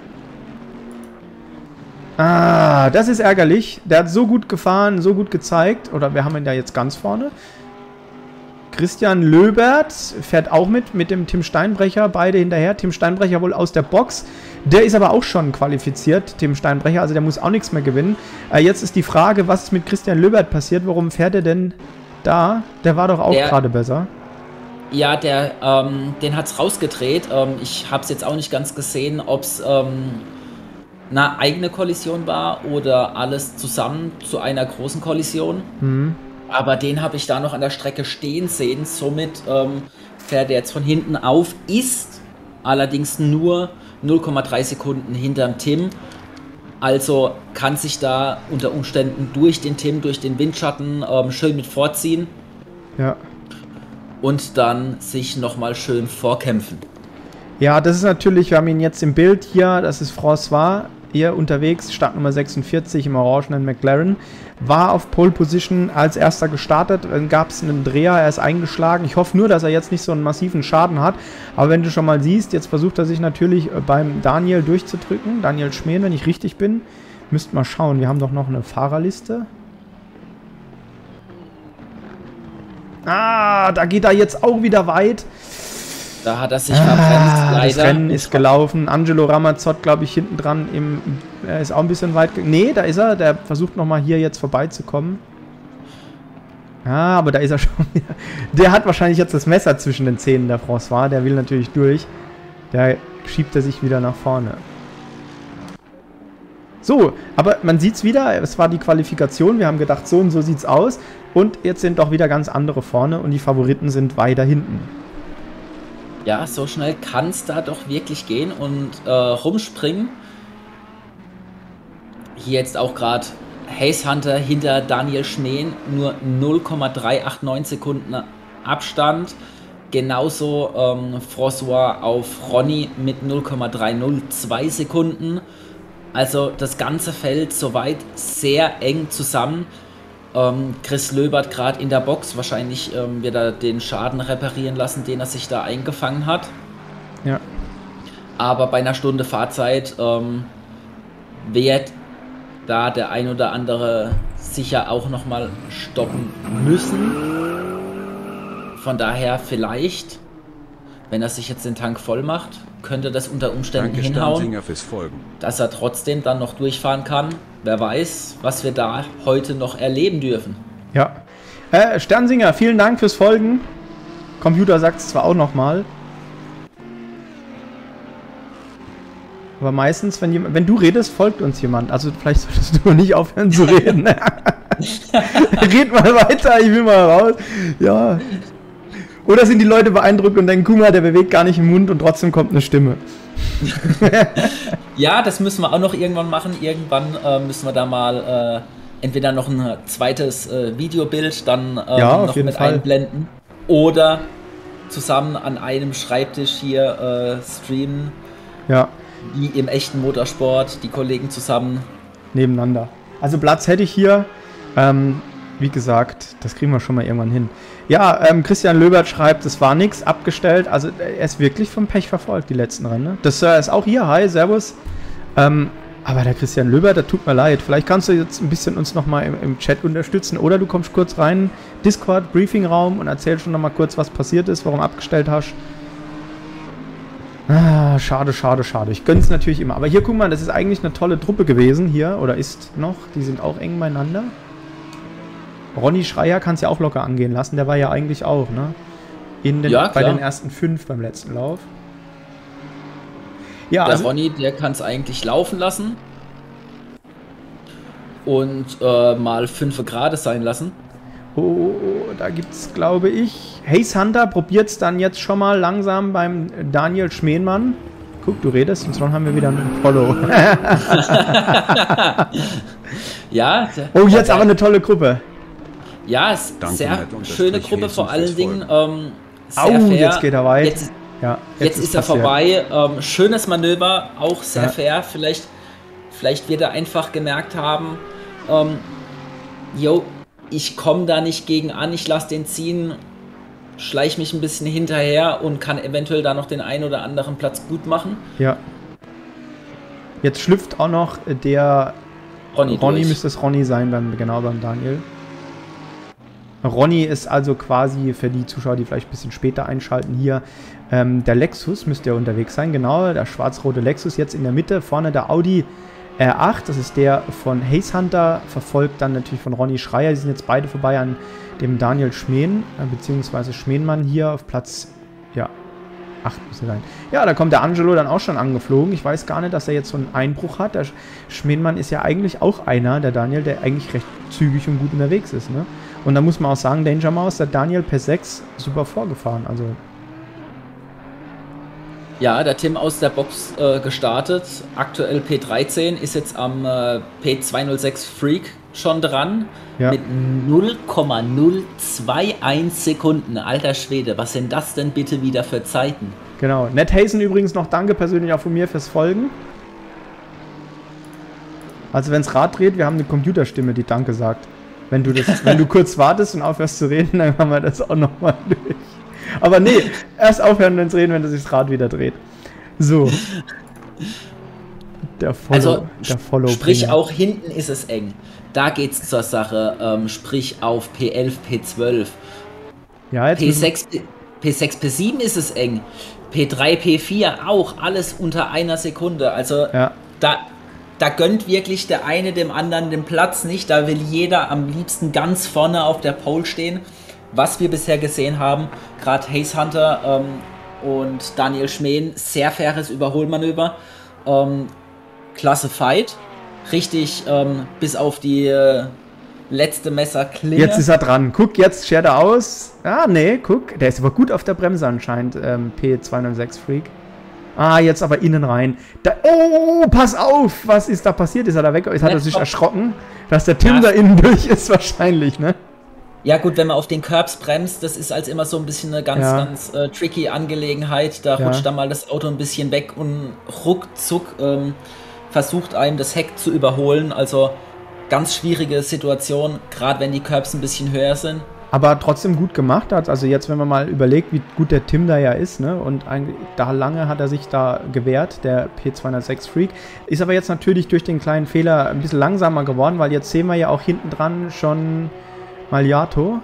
Ah, das ist ärgerlich. Der hat so gut gefahren, so gut gezeigt. Oder wir haben ihn da jetzt ganz vorne. Christian Löbert fährt auch mit dem Tim Steinbrecher. Beide hinterher. Tim Steinbrecher wohl aus der Box. Der ist aber auch schon qualifiziert, Tim Steinbrecher. Also der muss auch nichts mehr gewinnen. Jetzt ist die Frage, was ist mit Christian Löbert passiert? Warum fährt er denn da? Der war doch auch gerade besser. Ja, den hat es rausgedreht. Ich habe es jetzt auch nicht ganz gesehen, ob es eine eigene Kollision war oder alles zusammen zu einer großen Kollision. Aber den habe ich da noch an der Strecke stehen sehen. Somit fährt er jetzt von hinten auf, ist allerdings nur 0,3 Sekunden hinterm Tim. Also kann sich da unter Umständen durch den Tim, durch den Windschatten schön mit vorziehen. Ja. Und dann sich nochmal schön vorkämpfen. Ja, das ist natürlich, wir haben ihn jetzt im Bild hier, das ist François, hier unterwegs, Startnummer 46 im orangenen McLaren, war auf Pole Position als erster gestartet, dann gab es einen Dreher, er ist eingeschlagen. Ich hoffe nur, dass er jetzt nicht so einen massiven Schaden hat, aber wenn du schon mal siehst, jetzt versucht er sich natürlich beim Daniel durchzudrücken, Daniel Schmeen, wenn ich richtig bin. Müsst mal schauen, wir haben doch noch eine Fahrerliste. Ah, da geht er jetzt auch wieder weit. Da hat er sich verbremst, leider. Das Rennen ist gelaufen. Angelo Ramazzot, glaube ich, hinten dran. Er ist auch ein bisschen weit. Nee, da ist er. Der versucht nochmal hier jetzt vorbeizukommen. Ja, aber da ist er schon wieder. Der hat wahrscheinlich jetzt das Messer zwischen den Zähnen, der François. Der will natürlich durch. Da schiebt er sich wieder nach vorne. So, aber man sieht es wieder. Es war die Qualifikation. Wir haben gedacht, so und so sieht es aus. Und jetzt sind doch wieder ganz andere vorne. Und die Favoriten sind weiter hinten. Ja, so schnell kann es da doch wirklich gehen und rumspringen. Hier jetzt auch gerade Haze Hunter hinter Daniel Schmeen, nur 0,389 Sekunden Abstand. Genauso François auf Ronny mit 0,302 Sekunden. Also das ganze Feld soweit sehr eng zusammen. Chris Löbert gerade in der Box, wahrscheinlich wird er den Schaden reparieren lassen, den er sich da eingefangen hat. Ja. Aber bei einer Stunde Fahrzeit wird da der ein oder andere sicher auch nochmal stoppen müssen. Von daher vielleicht, wenn er sich jetzt den Tank voll macht, könnte das unter Umständen hinhauen, dass er trotzdem dann noch durchfahren kann. Wer weiß, was wir da heute noch erleben dürfen. Ja. Sternsinger, vielen Dank fürs Folgen. Computer sagt es zwar auch nochmal. Aber meistens, wenn du redest, folgt uns jemand. Also vielleicht solltest du nicht aufhören zu reden. Red mal weiter, ich will mal raus. Ja. Oder sind die Leute beeindruckt und denken, guck mal, der bewegt gar nicht den Mund und trotzdem kommt eine Stimme. Ja, das müssen wir auch noch irgendwann machen. Irgendwann müssen wir da mal entweder noch ein zweites Videobild dann ja, noch mit einblenden. Oder zusammen an einem Schreibtisch hier streamen. Ja. Wie im echten Motorsport, die Kollegen zusammen. Nebeneinander. Also Platz hätte ich hier. Wie gesagt, das kriegen wir schon mal irgendwann hin. Ja, Christian Löbert schreibt, es war nix, abgestellt. Also er ist wirklich vom Pech verfolgt, die letzten Rennen. Ne? Das ist auch hier. Hi, servus. Aber der Christian Löbert, das tut mir leid. Vielleicht kannst du jetzt ein bisschen uns nochmal im Chat unterstützen. Oder du kommst kurz rein, Discord, Briefing-Raum und erzählst schon nochmal kurz, was passiert ist, warum abgestellt hast. Ah, schade, schade, schade. Ich gönn's natürlich immer. Aber hier, guck mal, das ist eigentlich eine tolle Truppe gewesen hier. Oder ist noch. Die sind auch eng beieinander. Ronny Schreier kannst ja auch locker angehen lassen. Der war ja eigentlich auch, ne? Bei den ersten 5 beim letzten Lauf. Ja, der Ronny, der kann es eigentlich laufen lassen. Und mal 5 Grad sein lassen. Oh, da gibt's, glaube ich, Haze Hunter probiert es dann jetzt schon mal langsam beim Daniel Schmeenmann. Guck, du redest und sonst haben wir wieder einen Follow. Ja. Oh, jetzt aber eine tolle Gruppe. Ja, es ist sehr schöne Gruppe, vor allen Dingen sehr fair. Jetzt geht er weit. Jetzt ist er vorbei. Schönes Manöver, auch sehr fair. Vielleicht wird er einfach gemerkt haben, ich komme da nicht gegen an, ich lasse den ziehen, schleiche mich ein bisschen hinterher und kann eventuell da noch den einen oder anderen Platz gut machen. Ja. Jetzt schlüpft auch noch der Ronny müsste es Ronny sein, beim Daniel. Ronny ist also quasi für die Zuschauer, die vielleicht ein bisschen später einschalten, hier der Lexus müsste ja unterwegs sein, genau, der schwarz-rote Lexus jetzt in der Mitte, vorne der Audi R8, das ist der von Haze Hunter, verfolgt dann natürlich von Ronny Schreier, die sind jetzt beide vorbei an dem Daniel Schmeen, beziehungsweise Schmeenmann hier auf Platz, 8 müsste sein. Ja, da kommt der Angelo dann auch schon angeflogen, ich weiß gar nicht, dass er jetzt so einen Einbruch hat, der Schmeenmann ist ja eigentlich auch einer, der Daniel, der eigentlich recht zügig und gut unterwegs ist, ne? Und da muss man auch sagen, Danger Mouse, der Daniel P6 super vorgefahren, also. Ja, der Tim aus der Box gestartet, aktuell P13, ist jetzt am P206 Freak schon dran, mit 0,021 Sekunden, alter Schwede, was sind das denn bitte wieder für Zeiten? Genau, Ned Hazen übrigens noch danke persönlich auch von mir fürs Folgen. Also wenn es Rad dreht, wir haben eine Computerstimme, die Danke sagt. Wenn du kurz wartest und aufhörst zu reden, dann haben wir das auch nochmal durch. Aber nee, erst aufhören und reden, wenn sich das Rad wieder dreht. So. Der Follow. Sprich, auch hinten ist es eng. Da geht's zur Sache. Sprich auf P11, P12. Ja, jetzt P6, P7 ist es eng. P3, P4 auch. Alles unter einer Sekunde. Also da gönnt wirklich der eine dem anderen den Platz nicht. Da will jeder am liebsten ganz vorne auf der Pole stehen. Was wir bisher gesehen haben, gerade Haze Hunter und Daniel Schmeen, sehr faires Überholmanöver. Klasse Fight. Richtig bis auf die letzte Messerklinge. Jetzt ist er dran. Guck, jetzt schert er aus. Ah, nee, guck. Der ist aber gut auf der Bremse anscheinend, P206 Freak. Ah, jetzt aber innen rein. Oh, pass auf! Was ist da passiert? Ist er da weg? Hat er sich erschrocken, dass der Tim da innen durch ist wahrscheinlich, ne? Ja gut, wenn man auf den Curbs bremst, das ist als immer so ein bisschen eine ganz tricky Angelegenheit. Da rutscht dann mal das Auto ein bisschen weg und ruckzuck versucht einem das Heck zu überholen. Also ganz schwierige Situation, gerade wenn die Curbs ein bisschen höher sind. Aber trotzdem gut gemacht hat. Also jetzt, wenn man mal überlegt, wie gut der Tim da ja ist, ne? Und eigentlich da lange hat er sich da gewehrt, der P206 Freak. Ist aber jetzt natürlich durch den kleinen Fehler ein bisschen langsamer geworden, weil jetzt sehen wir ja auch hinten dran schon Maliato.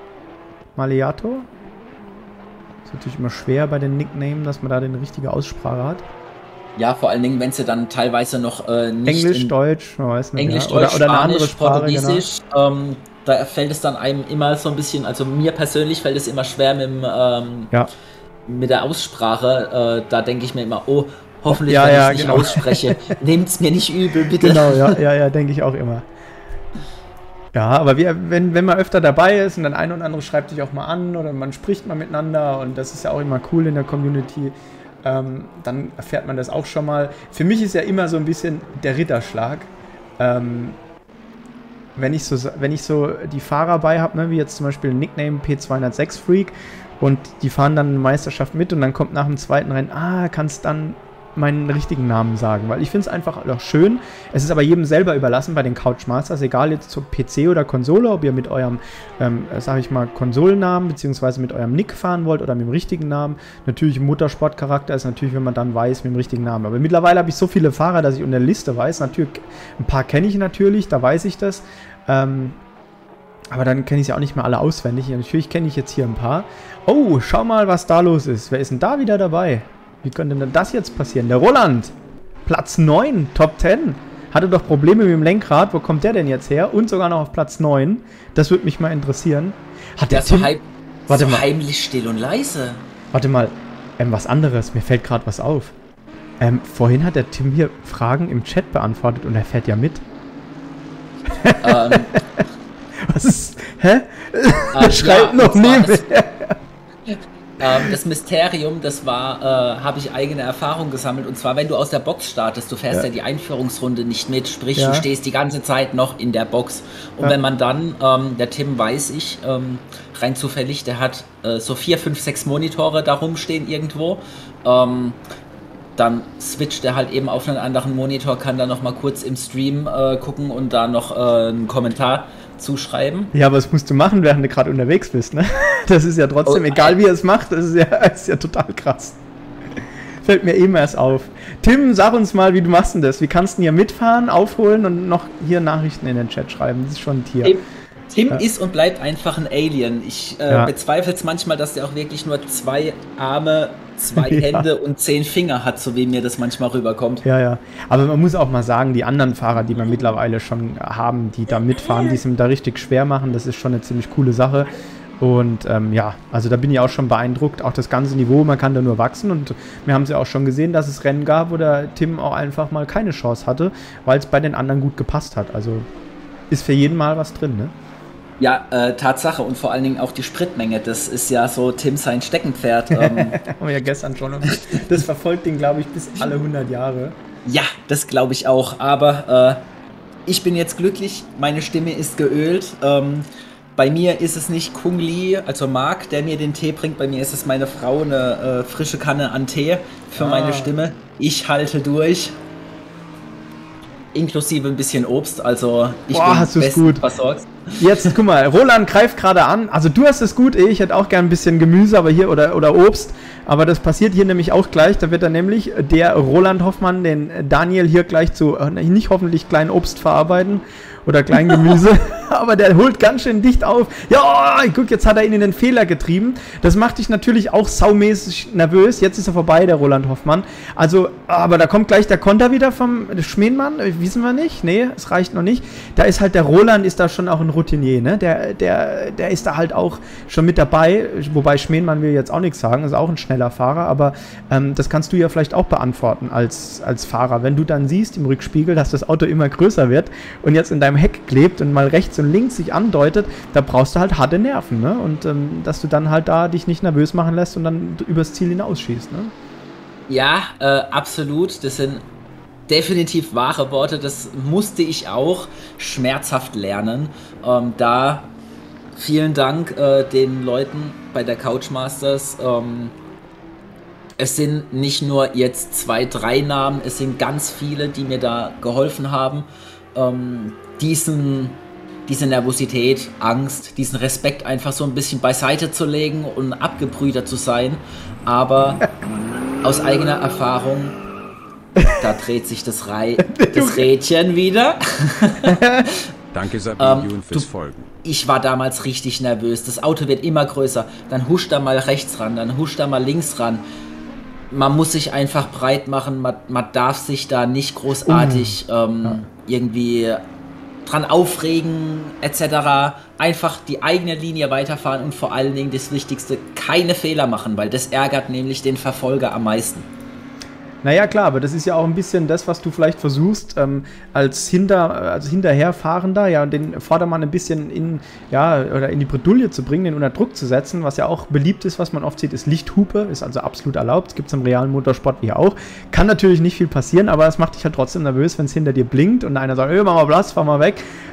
Ist natürlich immer schwer bei den Nicknamen, dass man da die richtige Aussprache hat. Ja, vor allen Dingen, wenn sie dann teilweise noch nicht Englisch, Deutsch, man weiß nicht. Englisch, Deutsch, oder eine andere Sprache, Portugiesisch. Genau. Da fällt es dann einem immer so ein bisschen, also mir persönlich fällt es immer schwer mit der Aussprache. Da denke ich mir immer, oh, hoffentlich, wenn ich es nicht ausspreche, nehmt es mir nicht übel, bitte. Genau, ja, denke ich auch immer. Ja, aber wenn man öfter dabei ist und dann ein und andere schreibt sich auch mal an oder man spricht mal miteinander und das ist ja auch immer cool in der Community, dann erfährt man das auch schon mal. Für mich ist ja immer so ein bisschen der Ritterschlag. wenn ich so die Fahrer bei habe, ne, wie jetzt zum Beispiel Nickname P206 Freak, und die fahren dann eine Meisterschaft mit und dann kommt nach dem zweiten Rennen, kannst dann meinen richtigen Namen sagen, weil ich finde es einfach auch schön. Es ist aber jedem selber überlassen bei den Couchmasters, egal jetzt zur PC oder Konsole, ob ihr mit eurem, sag ich mal, Konsolennamen beziehungsweise mit eurem Nick fahren wollt oder mit dem richtigen Namen. Natürlich im Motorsportcharakter ist natürlich, wenn man dann weiß, mit dem richtigen Namen. Aber mittlerweile habe ich so viele Fahrer, dass ich unter der Liste weiß. Natürlich, ein paar kenne ich natürlich, da weiß ich das. Aber dann kenne ich sie auch nicht mehr alle auswendig. Natürlich kenne ich jetzt hier ein paar. Oh, schau mal, was da los ist. Wer ist denn da wieder dabei? Wie könnte denn das jetzt passieren? Der Roland, Platz 9, Top 10. Hatte doch Probleme mit dem Lenkrad. Wo kommt der denn jetzt her? Und sogar noch auf Platz 9. Das würde mich mal interessieren. Hat der Tim... Warte mal. Heimlich still und leise. Warte mal, was anderes. Mir fällt gerade was auf. Vorhin hat der Tim hier Fragen im Chat beantwortet und er fährt ja mit. Was ist... Hä? Schreibt noch nebenher. Das Mysterium, das war, habe ich eigene Erfahrung gesammelt. Und zwar, wenn du aus der Box startest, du fährst ja die Einführungsrunde nicht mit, sprich, du stehst die ganze Zeit noch in der Box. Und wenn man dann, der Tim weiß ich, rein zufällig, der hat so 4, 5, 6 Monitore da rumstehen irgendwo. Dann switcht er halt eben auf einen anderen Monitor, kann dann nochmal kurz im Stream gucken und da noch einen Kommentar zuschreiben. Ja, aber das musst du machen, während du gerade unterwegs bist, ne? Das ist ja trotzdem, egal wie er es macht, das ist ja total krass. Fällt mir eben erst auf. Tim, sag uns mal, wie du machst denn das? Wie kannst du denn hier mitfahren, aufholen und noch hier Nachrichten in den Chat schreiben? Das ist schon ein Tier. Tim ist und bleibt einfach ein Alien. Ich bezweifle es manchmal, dass der auch wirklich nur 2 Arme, 2 Hände und 10 Finger hat, so wie mir das manchmal rüberkommt. Ja. Aber man muss auch mal sagen, die anderen Fahrer, die wir mittlerweile schon haben, die da mitfahren, die es ihm da richtig schwer machen, das ist schon eine ziemlich coole Sache. Und also da bin ich auch schon beeindruckt. Auch das ganze Niveau, man kann da nur wachsen. Und wir haben es ja auch schon gesehen, dass es Rennen gab, wo der Tim auch einfach mal keine Chance hatte, weil es bei den anderen gut gepasst hat. Also ist für jeden mal was drin, ne? Ja, Tatsache, und vor allen Dingen auch die Spritmenge, das ist ja so Tim sein Steckenpferd. Haben wir ja gestern schon. Das verfolgt ihn, glaube ich, bis alle 100 Jahre. Ja, das glaube ich auch, aber ich bin jetzt glücklich, meine Stimme ist geölt. Bei mir ist es nicht Kung Li, also Marc, der mir den Tee bringt, bei mir ist es meine Frau, eine frische Kanne an Tee für meine Stimme. Ich halte durch. Inklusive ein bisschen Obst, also ich bin bestens versorgt. Jetzt, guck mal, Roland greift gerade an. Also du hast es gut, ich hätte auch gern ein bisschen Gemüse, aber hier oder Obst. Aber das passiert hier nämlich auch gleich. Da wird dann nämlich der Roland Hoffmann den Daniel hier gleich zu, nicht hoffentlich kleinen Obst verarbeiten oder kleinen Gemüse, aber der holt ganz schön dicht auf. Ja, guck, jetzt hat er ihn in den Fehler getrieben. Das macht dich natürlich auch saumäßig nervös. Jetzt ist er vorbei, der Roland Hoffmann. Also, aber da kommt gleich der Konter wieder vom Schmeenmann. Wissen wir nicht. Nee, es reicht noch nicht. Da ist halt der Roland, ist da schon auch ein Routinier, ne? Der ist da halt auch schon mit dabei. Wobei Schmeenmann will jetzt auch nichts sagen, ist auch ein schneller Fahrer, aber das kannst du ja vielleicht auch beantworten als Fahrer. Wenn du dann siehst im Rückspiegel, dass das Auto immer größer wird und jetzt in deinem Heck klebt und mal rechts und links sich andeutet, da brauchst du halt harte Nerven, ne? Und dass du dann halt da dich nicht nervös machen lässt und dann übers Ziel hinausschießt, ne? Ja, absolut. Das sind definitiv wahre Worte. Das musste ich auch schmerzhaft lernen. Da vielen Dank den Leuten bei der Couchmasters. Es sind nicht nur jetzt 2, 3 Namen, es sind ganz viele, die mir da geholfen haben. Diese Nervosität, Angst, diesen Respekt einfach so ein bisschen beiseite zu legen und abgebrühter zu sein. Aber aus eigener Erfahrung, da dreht sich das Rädchen wieder. Danke Sabine fürs Folgen. Ich war damals richtig nervös. Das Auto wird immer größer. Dann huscht er mal rechts ran, dann huscht er mal links ran. Man muss sich einfach breit machen. Man darf sich da nicht großartig irgendwie dran aufregen etc. Einfach die eigene Linie weiterfahren und vor allen Dingen das Wichtigste, keine Fehler machen, weil das ärgert nämlich den Verfolger am meisten. Naja, klar, aber das ist ja auch ein bisschen das, was du vielleicht versuchst, als Hinterherfahrender, ja, den Vordermann ein bisschen in die Bredouille zu bringen, den unter Druck zu setzen, was ja auch beliebt ist, was man oft sieht, ist Lichthupe, ist also absolut erlaubt, gibt es im realen Motorsport wie auch. Kann natürlich nicht viel passieren, aber es macht dich halt trotzdem nervös, wenn es hinter dir blinkt und einer sagt, mach mal Platz, fahr mal weg.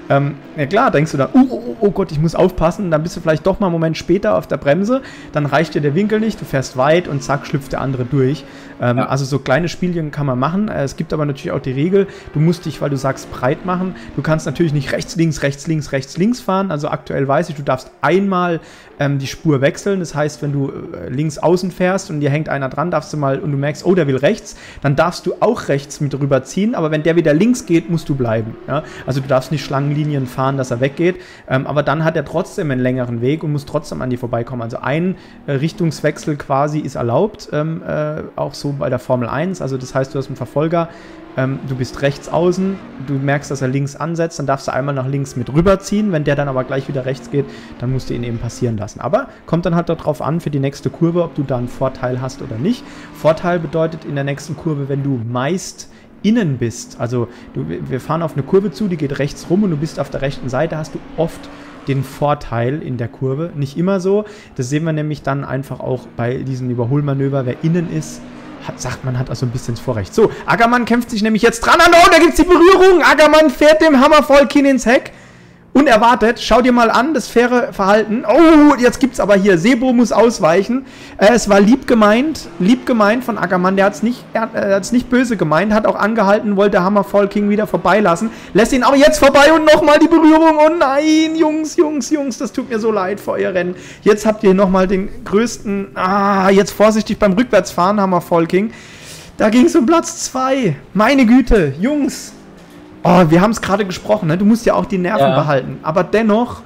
Ja klar, denkst du dann, oh Gott, ich muss aufpassen, dann bist du vielleicht doch mal einen Moment später auf der Bremse, dann reicht dir der Winkel nicht, du fährst weit und zack, schlüpft der andere durch. Also so kleine Spielchen kann man machen, es gibt aber natürlich auch die Regel, du musst dich, weil du sagst, breit machen, du kannst natürlich nicht rechts, links, rechts, links, rechts, links fahren, also aktuell weiß ich, du darfst einmal die Spur wechseln, das heißt, wenn du links außen fährst und dir hängt einer dran, darfst du mal, und du merkst, oh, der will rechts, dann darfst du auch rechts mit rüberziehen, aber wenn der wieder links geht, musst du bleiben, ja? Also du darfst nicht Schlangenlinien fahren, dass er weggeht, aber dann hat er trotzdem einen längeren Weg und muss trotzdem an die vorbeikommen, also ein Richtungswechsel quasi ist erlaubt, auch so bei der Formel 1, also das heißt, du hast einen Verfolger, du bist rechts außen, du merkst, dass er links ansetzt, dann darfst du einmal nach links mit rüberziehen, wenn der dann aber gleich wieder rechts geht, dann musst du ihn eben passieren lassen. Aber kommt dann halt darauf an, für die nächste Kurve, ob du da einen Vorteil hast oder nicht. Vorteil bedeutet in der nächsten Kurve, wenn du meist innen bist, also wir fahren auf eine Kurve zu, die geht rechts rum und du bist auf der rechten Seite, hast du oft den Vorteil in der Kurve. Nicht immer so, das sehen wir nämlich dann einfach auch bei diesen Überholmanöver, wer innen ist, sagt man, hat also ein bisschen das Vorrecht. So, Ackermann kämpft sich nämlich jetzt dran. Oh, da gibt's die Berührung. Ackermann fährt dem Hammervollkin ins Heck. Unerwartet. Schau dir mal an, das faire Verhalten. Oh, jetzt gibt's aber hier. Sebo muss ausweichen. Es war lieb gemeint von Ackermann. Der hat's nicht böse gemeint. Hat auch angehalten, wollte Hammervollking wieder vorbeilassen. Lässt ihn aber jetzt vorbei und nochmal die Berührung. Oh nein, Jungs, das tut mir so leid vor euer Rennen. Jetzt habt ihr nochmal den größten... jetzt vorsichtig beim Rückwärtsfahren, Hammervollking. Da ging's um Platz 2. Meine Güte, Jungs. Oh, wir haben es gerade gesprochen, ne? Du musst ja auch die Nerven behalten. Aber dennoch,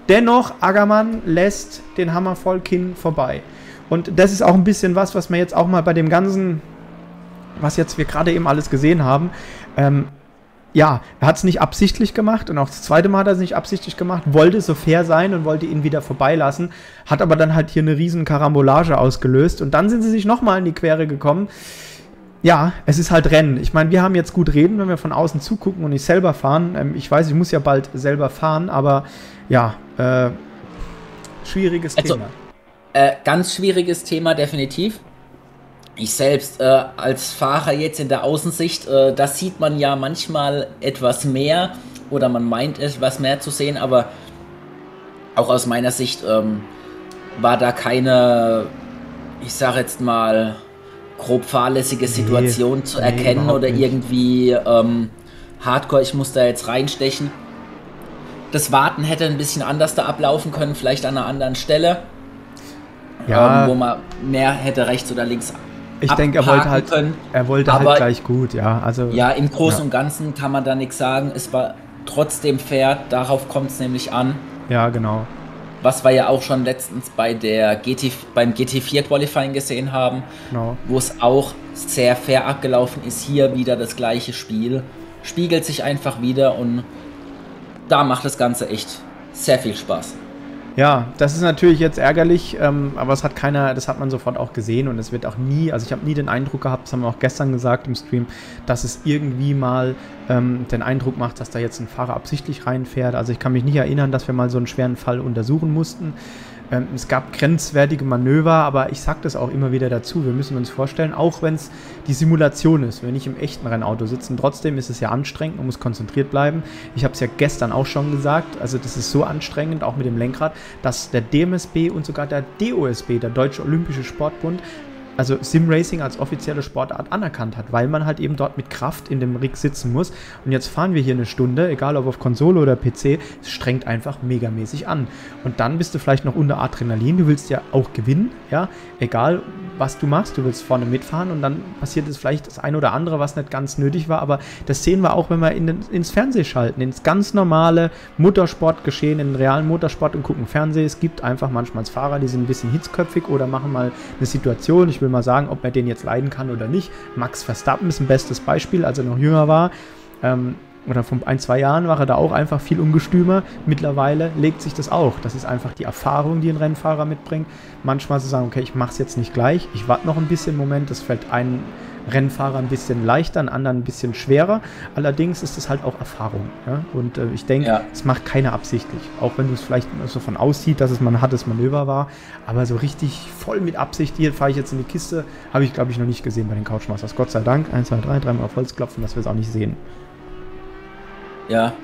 Ackermann lässt den Hammervollkin vorbei. Und das ist auch ein bisschen was wir jetzt auch mal bei dem Ganzen, was jetzt wir gerade eben alles gesehen haben, er hat es nicht absichtlich gemacht und auch das zweite Mal hat er es nicht absichtlich gemacht, wollte so fair sein und wollte ihn wieder vorbeilassen, hat aber dann halt hier eine riesen Karambolage ausgelöst und dann sind sie sich nochmal in die Quere gekommen. Ja, es ist halt Rennen. Ich meine, wir haben jetzt gut reden, wenn wir von außen zugucken und nicht selber fahren. Ich weiß, ich muss ja bald selber fahren, aber ja, schwieriges Thema. Ganz schwieriges Thema, definitiv. Ich selbst als Fahrer jetzt in der Außensicht, das sieht man ja manchmal etwas mehr oder man meint etwas mehr zu sehen, aber auch aus meiner Sicht war da keine, ich sage jetzt mal, grob fahrlässige Situation zu erkennen oder irgendwie Hardcore, ich muss da jetzt reinstechen. Das Warten hätte ein bisschen anders da ablaufen können, vielleicht an einer anderen Stelle, wo man mehr hätte rechts oder links ich denke, er wollte halt gleich gut, also... Ja, im Großen und Ganzen kann man da nichts sagen, es war trotzdem fair, darauf kommt es nämlich an. Ja, genau. Was wir ja auch schon letztens beim GT4 Qualifying gesehen haben, wo es auch sehr fair abgelaufen ist. Hier wieder das gleiche Spiel. Spiegelt sich einfach wieder und da macht das Ganze echt sehr viel Spaß. Ja, das ist natürlich jetzt ärgerlich, aber das hat man sofort auch gesehen und es wird auch nie, also ich habe nie den Eindruck gehabt, das haben wir auch gestern gesagt im Stream, dass es irgendwie mal den Eindruck macht, dass da jetzt ein Fahrer absichtlich reinfährt. Also ich kann mich nicht erinnern, dass wir mal so einen schweren Fall untersuchen mussten. Es gab grenzwertige Manöver, aber ich sage das auch immer wieder dazu. Wir müssen uns vorstellen, auch wenn es die Simulation ist, wenn wir nicht im echten Rennauto sitzen, trotzdem ist es ja anstrengend, man muss konzentriert bleiben. Ich habe es ja gestern auch schon gesagt, also das ist so anstrengend, auch mit dem Lenkrad, dass der DMSB und sogar der DOSB, der Deutsche Olympische Sportbund, also Simracing als offizielle Sportart anerkannt hat, weil man halt eben dort mit Kraft in dem Rig sitzen muss. Und jetzt fahren wir hier eine Stunde, egal ob auf Konsole oder PC, es strengt einfach megamäßig an. Und dann bist du vielleicht noch unter Adrenalin, du willst ja auch gewinnen, ja, egal was du machst, du willst vorne mitfahren und dann passiert es vielleicht das eine oder andere, was nicht ganz nötig war, aber das sehen wir auch, wenn wir ins Fernsehen schalten, ins ganz normale Motorsportgeschehen, in den realen Motorsport und gucken Fernsehen. Es gibt einfach manchmal Fahrer, die sind ein bisschen hitzköpfig oder machen mal eine Situation, ich will mal sagen, ob man den jetzt leiden kann oder nicht. Max Verstappen ist ein bestes Beispiel, als er noch jünger war. oder vor 1-2 Jahren war er da auch einfach viel ungestümer. Mittlerweile legt sich das auch. Das ist einfach die Erfahrung, die ein Rennfahrer mitbringt. Manchmal zu sagen, okay, ich mache es jetzt nicht gleich, ich warte noch ein bisschen, Moment, das fällt einem Rennfahrer ein bisschen leichter, einen anderen ein bisschen schwerer. Allerdings ist es halt auch Erfahrung. Ja? Und ich denke, es macht keiner absichtlich. Auch wenn du es vielleicht so von aussieht, dass es mal ein hartes Manöver war. Aber so richtig voll mit Absicht, hier fahre ich jetzt in die Kiste, habe ich, glaube ich, noch nicht gesehen bei den Couchmasters. Gott sei Dank. 1, 2, 3, dreimal auf Holz klopfen, dass wir es auch nicht sehen. Ja.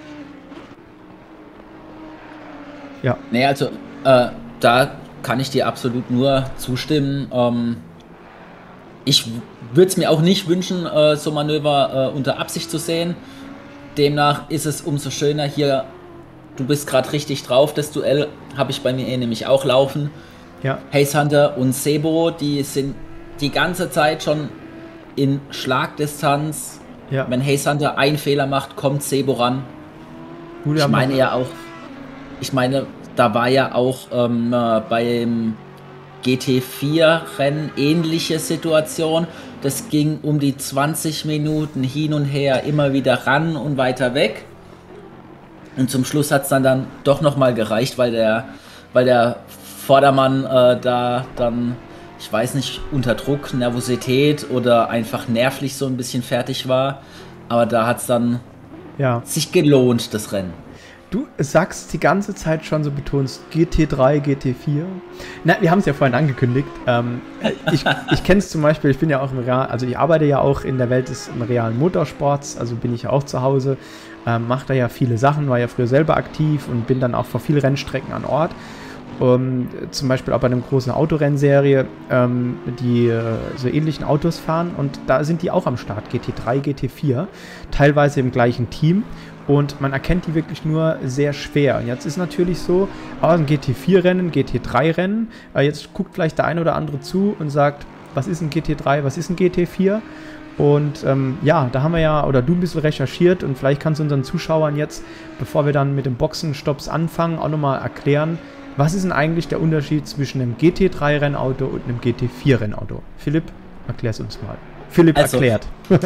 Ja. Nee, also da kann ich dir absolut nur zustimmen. Ich würde es mir auch nicht wünschen, so Manöver unter Absicht zu sehen. Demnach ist es umso schöner hier. Du bist gerade richtig drauf. Das Duell habe ich bei mir nämlich auch laufen. Ja. Haze Hunter und Sebo, die sind die ganze Zeit schon in Schlagdistanz. Ja. Wenn Haze Hunter einen Fehler macht, kommt Sebo ran. Ich meine, da war ja auch beim GT4-Rennen ähnliche Situation. Das ging um die 20 Minuten hin und her, immer wieder ran und weiter weg. Und zum Schluss hat es dann doch nochmal gereicht, weil der Vordermann da dann, ich weiß nicht, unter Druck, Nervosität oder einfach nervlich so ein bisschen fertig war. Aber da hat es dann sich gelohnt, das Rennen. Du sagst die ganze Zeit schon, so betonst GT3, GT4. Na, wir haben es ja vorhin angekündigt. Ich kenne es zum Beispiel, ich bin ja auch ich arbeite ja auch in der Welt des realen Motorsports, also bin ich ja auch zu Hause, mache da ja viele Sachen, war ja früher selber aktiv und bin dann auch vor vielen Rennstrecken an Ort. Zum Beispiel auch bei einer großen Autorennserie, die so ähnlichen Autos fahren und da sind die auch am Start, GT3, GT4, teilweise im gleichen Team. Und man erkennt die wirklich nur sehr schwer. Und jetzt ist natürlich so, ein GT4-Rennen, GT3-Rennen, jetzt guckt vielleicht der eine oder andere zu und sagt, was ist ein GT3, was ist ein GT4? Und da haben wir ja, oder du ein bisschen recherchiert und vielleicht kannst du unseren Zuschauern jetzt, bevor wir dann mit dem Boxenstopps anfangen, auch nochmal erklären, was ist denn eigentlich der Unterschied zwischen einem GT3-Rennauto und einem GT4-Rennauto? Philipp, erklär es uns mal. Philipp erklärt.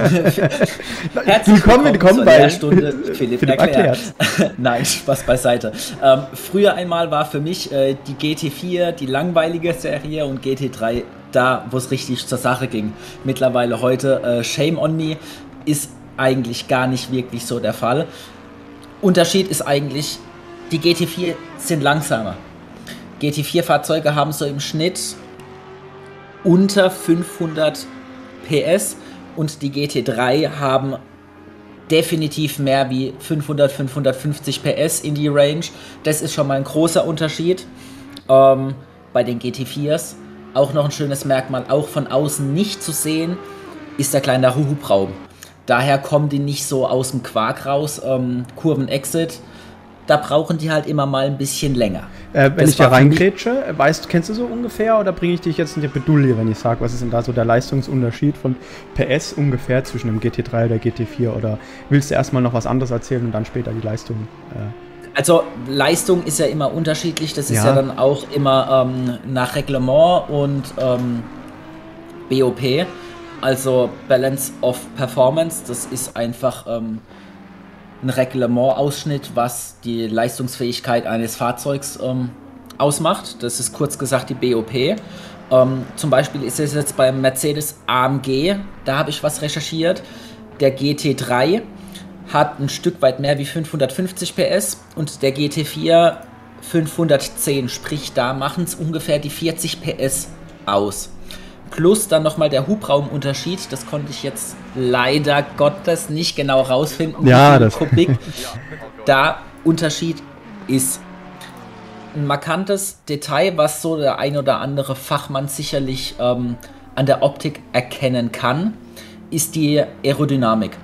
Willkommen bei der Stunde Philipp erklärt. Nein, Spaß beiseite. Früher einmal war für mich die GT4 die langweilige Serie und GT3 da, wo es richtig zur Sache ging. Mittlerweile heute Shame on me, ist eigentlich gar nicht wirklich so der Fall. Unterschied ist eigentlich, die GT4 sind langsamer. GT4-Fahrzeuge haben so im Schnitt unter 500 PS und die GT3 haben definitiv mehr wie 500, 550 PS in die Range. Das ist schon mal ein großer Unterschied bei den GT4s. Auch noch ein schönes Merkmal, auch von außen nicht zu sehen, ist der kleine Hubraum. Daher kommen die nicht so aus dem Quark raus, Kurven-Exit. Da brauchen die halt immer mal ein bisschen länger. Wenn ich da reingrätsche, kennst du so ungefähr oder bringe ich dich jetzt in die Bedulie, wenn ich sage, was ist denn da so der Leistungsunterschied von PS ungefähr zwischen einem GT3 oder GT4 oder willst du erstmal noch was anderes erzählen und dann später die Leistung? Also Leistung ist ja immer unterschiedlich, das ist ja dann auch immer nach Reglement und BOP, also Balance of Performance, das ist einfach ein Reglement-Ausschnitt, was die Leistungsfähigkeit eines Fahrzeugs ausmacht. Das ist kurz gesagt die BOP. Zum Beispiel ist es jetzt beim Mercedes AMG, da habe ich was recherchiert. Der GT3 hat ein Stück weit mehr wie 550 PS und der GT4 510, sprich da machen es ungefähr die 40 PS aus. Plus dann nochmal der Hubraumunterschied, das konnte ich jetzt leider Gottes nicht genau rausfinden, ja, das Kubik da Unterschied ist. Ein markantes Detail, was so der ein oder andere Fachmann sicherlich an der Optik erkennen kann, ist die Aerodynamik.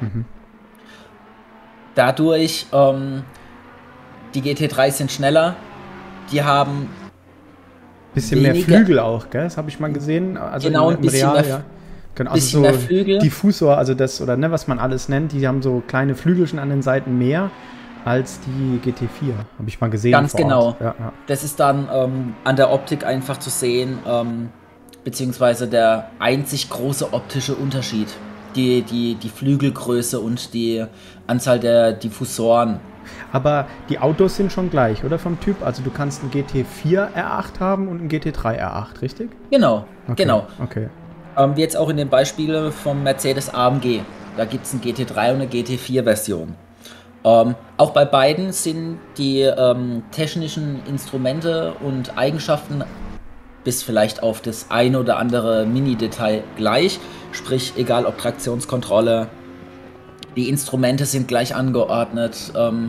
Dadurch, die GT3 sind schneller, die haben bisschen mehr Flügel auch, gell? Das habe ich mal gesehen. Also genau, ein bisschen Real, mehr, genau, bisschen also mehr Flügel. Diffusor, also das, oder ne, was man alles nennt, die haben so kleine Flügelchen an den Seiten mehr als die GT4, habe ich mal gesehen. Ganz genau. Ja. Das ist dann an der Optik einfach zu sehen, beziehungsweise der einzig große optische Unterschied. die Flügelgröße und die Anzahl der Diffusoren. Aber die Autos sind schon gleich, oder vom Typ? Also du kannst einen GT4 R8 haben und einen GT3 R8, richtig? Genau, okay. genau. Okay. Wie jetzt auch in den Beispielen vom Mercedes AMG. Da gibt es einen GT3 und eine GT4-Version. Auch bei beiden sind die technischen Instrumente und Eigenschaften bis vielleicht auf das ein oder andere Mini-Detail gleich. Sprich, egal ob Traktionskontrolle, die Instrumente sind gleich angeordnet.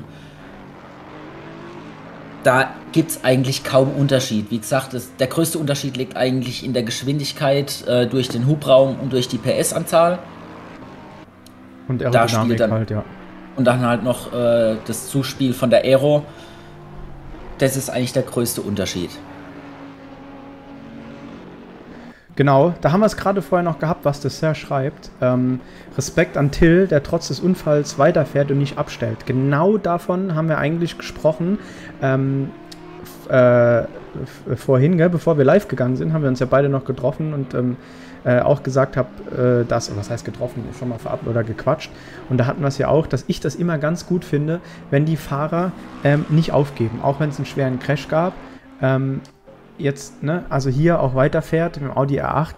Da gibt es eigentlich kaum Unterschied. Wie gesagt, der größte Unterschied liegt eigentlich in der Geschwindigkeit durch den Hubraum und durch die PS-Anzahl. Und Aerodynamik halt, ja. Und dann halt noch das Zuspiel von der Aero. Das ist eigentlich der größte Unterschied. Genau, da haben wir es gerade vorher noch gehabt, was das Sir schreibt. Respekt an Till, der trotz des Unfalls weiterfährt und nicht abstellt. Genau davon haben wir eigentlich gesprochen. Vorhin, gell, bevor wir live gegangen sind, haben wir uns ja beide noch getroffen und auch gesagt habe, was heißt getroffen, schon mal verabredet oder gequatscht. Und da hatten wir es ja auch, dass ich das immer ganz gut finde, wenn die Fahrer nicht aufgeben, auch wenn es einen schweren Crash gab. Jetzt, ne, also hier auch weiterfährt mit dem Audi R8,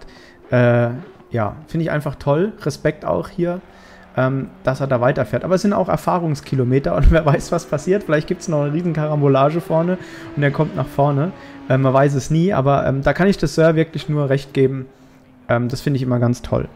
ja, finde ich einfach toll. Respekt auch hier, dass er da weiterfährt. Aber es sind auch Erfahrungskilometer und wer weiß, was passiert. Vielleicht gibt es noch eine riesen Karambolage vorne und er kommt nach vorne. Man weiß es nie, aber da kann ich das Sir wirklich nur recht geben. Das finde ich immer ganz toll.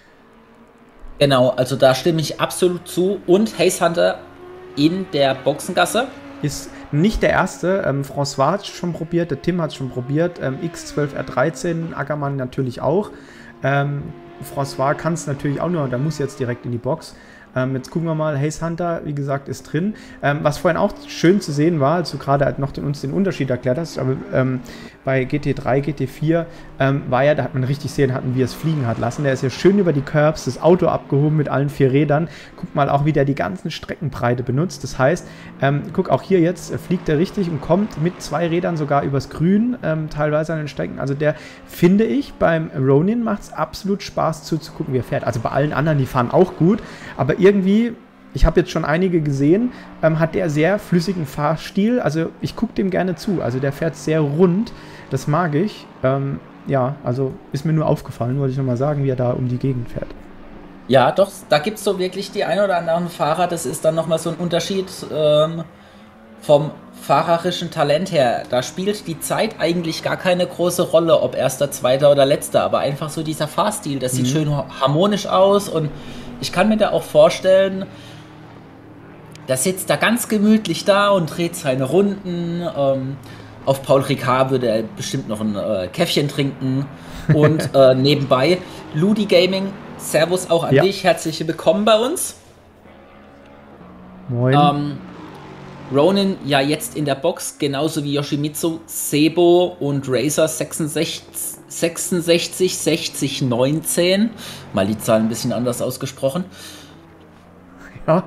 Genau, also da stimme ich absolut zu. Und Haze Hunter in der Boxengasse ist nicht der erste. François hat es schon probiert, der Tim hat es schon probiert. X12R13, Ackermann natürlich auch. François kann es natürlich auch nur, der muss jetzt direkt in die Box. Jetzt gucken wir mal, Haze Hunter, wie gesagt, ist drin. Was vorhin auch schön zu sehen war, als du gerade halt noch uns den Unterschied erklärt hast, aber bei GT3, GT4 war ja, da hat man richtig sehen, wie er es fliegen hat lassen. Der ist ja schön über die Curbs, das Auto abgehoben mit allen 4 Rädern. Guck mal auch, wie der die ganzen Streckenbreite benutzt. Das heißt, guck auch hier jetzt, fliegt er richtig und kommt mit 2 Rädern sogar übers Grün, teilweise an den Strecken. Also der, finde ich, beim Ronin macht es absolut Spaß zuzugucken, wie er fährt. Also bei allen anderen, die fahren auch gut, aber irgendwie, ich habe jetzt schon einige gesehen, hat der sehr flüssigen Fahrstil. Also ich gucke dem gerne zu. Also der fährt sehr rund. Das mag ich. Ja, also ist mir nur aufgefallen, wollte ich nochmal sagen, wie er da um die Gegend fährt. Ja, doch, da gibt es so wirklich die ein oder anderen Fahrer. Das ist dann nochmal so ein Unterschied vom fahrerischen Talent her. Da spielt die Zeit eigentlich gar keine große Rolle, ob erster, zweiter oder letzter. Aber einfach so dieser Fahrstil, das sieht schön harmonisch aus und ich kann mir da auch vorstellen, der sitzt da ganz gemütlich da und dreht seine Runden. Auf Paul Ricard würde er bestimmt noch ein Käffchen trinken. Und nebenbei, Ludi Gaming, Servus auch an dich. Herzlich willkommen bei uns. Moin. Ronin ja jetzt in der Box, genauso wie Yoshimitsu, Sebo und Razer 666019. Mal die Zahlen ein bisschen anders ausgesprochen. Ja,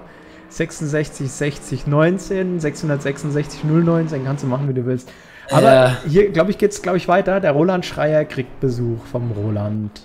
666019, 666 kannst du machen, wie du willst. Aber hier, glaube ich, geht's weiter. Der Roland Schreier kriegt Besuch vom Roland.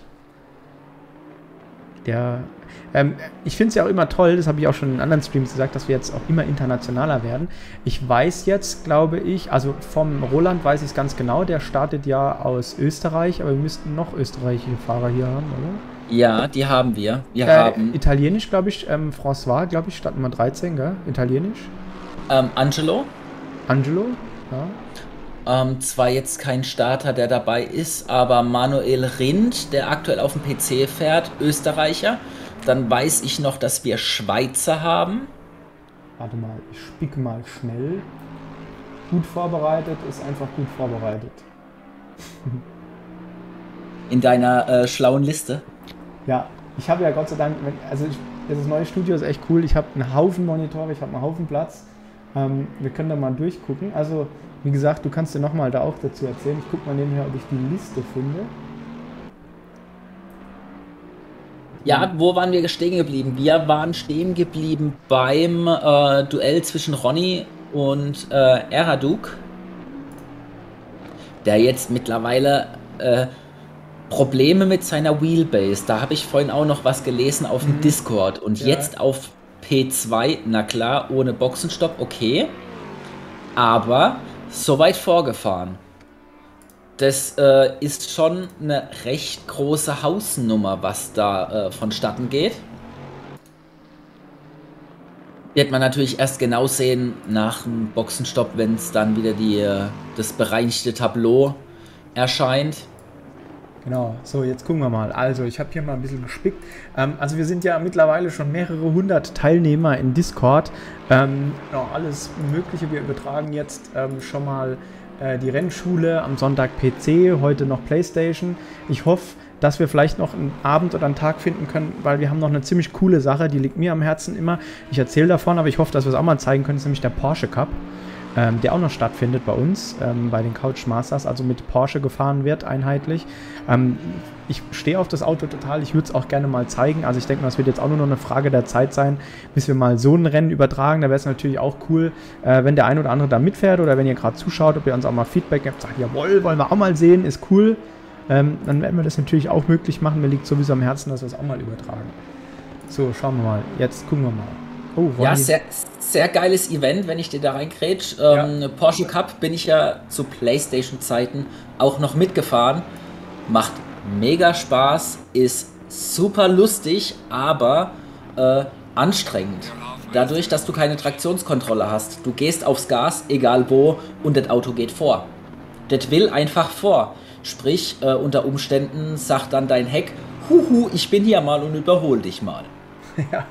Der, ich finde es ja auch immer toll, das habe ich auch schon in anderen Streams gesagt, dass wir jetzt auch immer internationaler werden. Ich weiß jetzt, glaube ich, also vom Roland weiß ich es ganz genau, der startet ja aus Österreich, aber wir müssten noch österreichische Fahrer hier haben, oder? Ja, die haben wir. Wir haben Italienisch, glaube ich, François, glaube ich, Startnummer 13, gell? Italienisch. Angelo, ja. zwar jetzt kein Starter, der dabei ist, aber Manuel Rindt, der aktuell auf dem PC fährt, Österreicher. Dann weiß ich noch, dass wir Schweizer haben. Warte mal, ich spicke mal schnell. Gut vorbereitet ist einfach gut vorbereitet. In deiner schlauen Liste? Ja, ich habe ja Gott sei Dank, das neue Studio ist echt cool. Ich habe einen Haufen Monitore, ich habe einen Haufen Platz. Wir können da mal durchgucken. Also, wie gesagt, du kannst dir nochmal da auch dazu erzählen. Ich gucke mal nebenher, ob ich die Liste finde. Ja, wo waren wir stehen geblieben? Wir waren stehen geblieben beim Duell zwischen Ronny und Eraduk, der jetzt mittlerweile Probleme mit seiner Wheelbase. Da habe ich vorhin auch noch was gelesen auf dem Discord. Und jetzt auf P2, na klar, ohne Boxenstopp, okay. Aber so weit vorgefahren. Das ist schon eine recht große Hausnummer, was da vonstatten geht. Wird man natürlich erst genau sehen nach dem Boxenstopp, wenn es dann wieder das bereinigte Tableau erscheint. Genau, so jetzt gucken wir mal. Also ich habe hier mal ein bisschen gespickt. Also wir sind ja mittlerweile schon mehrere hundert Teilnehmer in Discord. Alles Mögliche. Wir übertragen jetzt schon mal die Rennschule, am Sonntag PC, heute noch Playstation. Ich hoffe, dass wir vielleicht noch einen Abend oder einen Tag finden können, weil wir haben noch eine ziemlich coole Sache, die liegt mir am Herzen immer. Ich erzähle davon, aber ich hoffe, dass wir es auch mal zeigen können. Das ist nämlich der Porsche Cup, der auch noch stattfindet bei uns, bei den Couch Masters, also mit Porsche gefahren wird, einheitlich. Ich stehe auf das Auto total, ich würde es auch gerne mal zeigen. Also ich denke mal, es wird jetzt auch nur noch eine Frage der Zeit sein, bis wir mal so ein Rennen übertragen. Da wäre es natürlich auch cool, wenn der ein oder andere da mitfährt oder wenn ihr gerade zuschaut, ob ihr uns auch mal Feedback gebt, sagt, jawohl, wollen wir auch mal sehen, ist cool. Dann werden wir das natürlich auch möglich machen. Mir liegt sowieso am Herzen, dass wir es auch mal übertragen. So, schauen wir mal. Jetzt gucken wir mal. Oh, ja, sehr geiles Event, wenn ich dir da reingrätsch. Porsche Cup bin ich ja zu PlayStation-Zeiten auch noch mitgefahren. Macht mega Spaß, ist super lustig, aber anstrengend. Dadurch, dass du keine Traktionskontrolle hast. Du gehst aufs Gas, egal wo, und das Auto geht vor. Das will einfach vor. Sprich, unter Umständen sagt dann dein Heck, huhu, ich bin hier mal und überhol dich mal. Ja.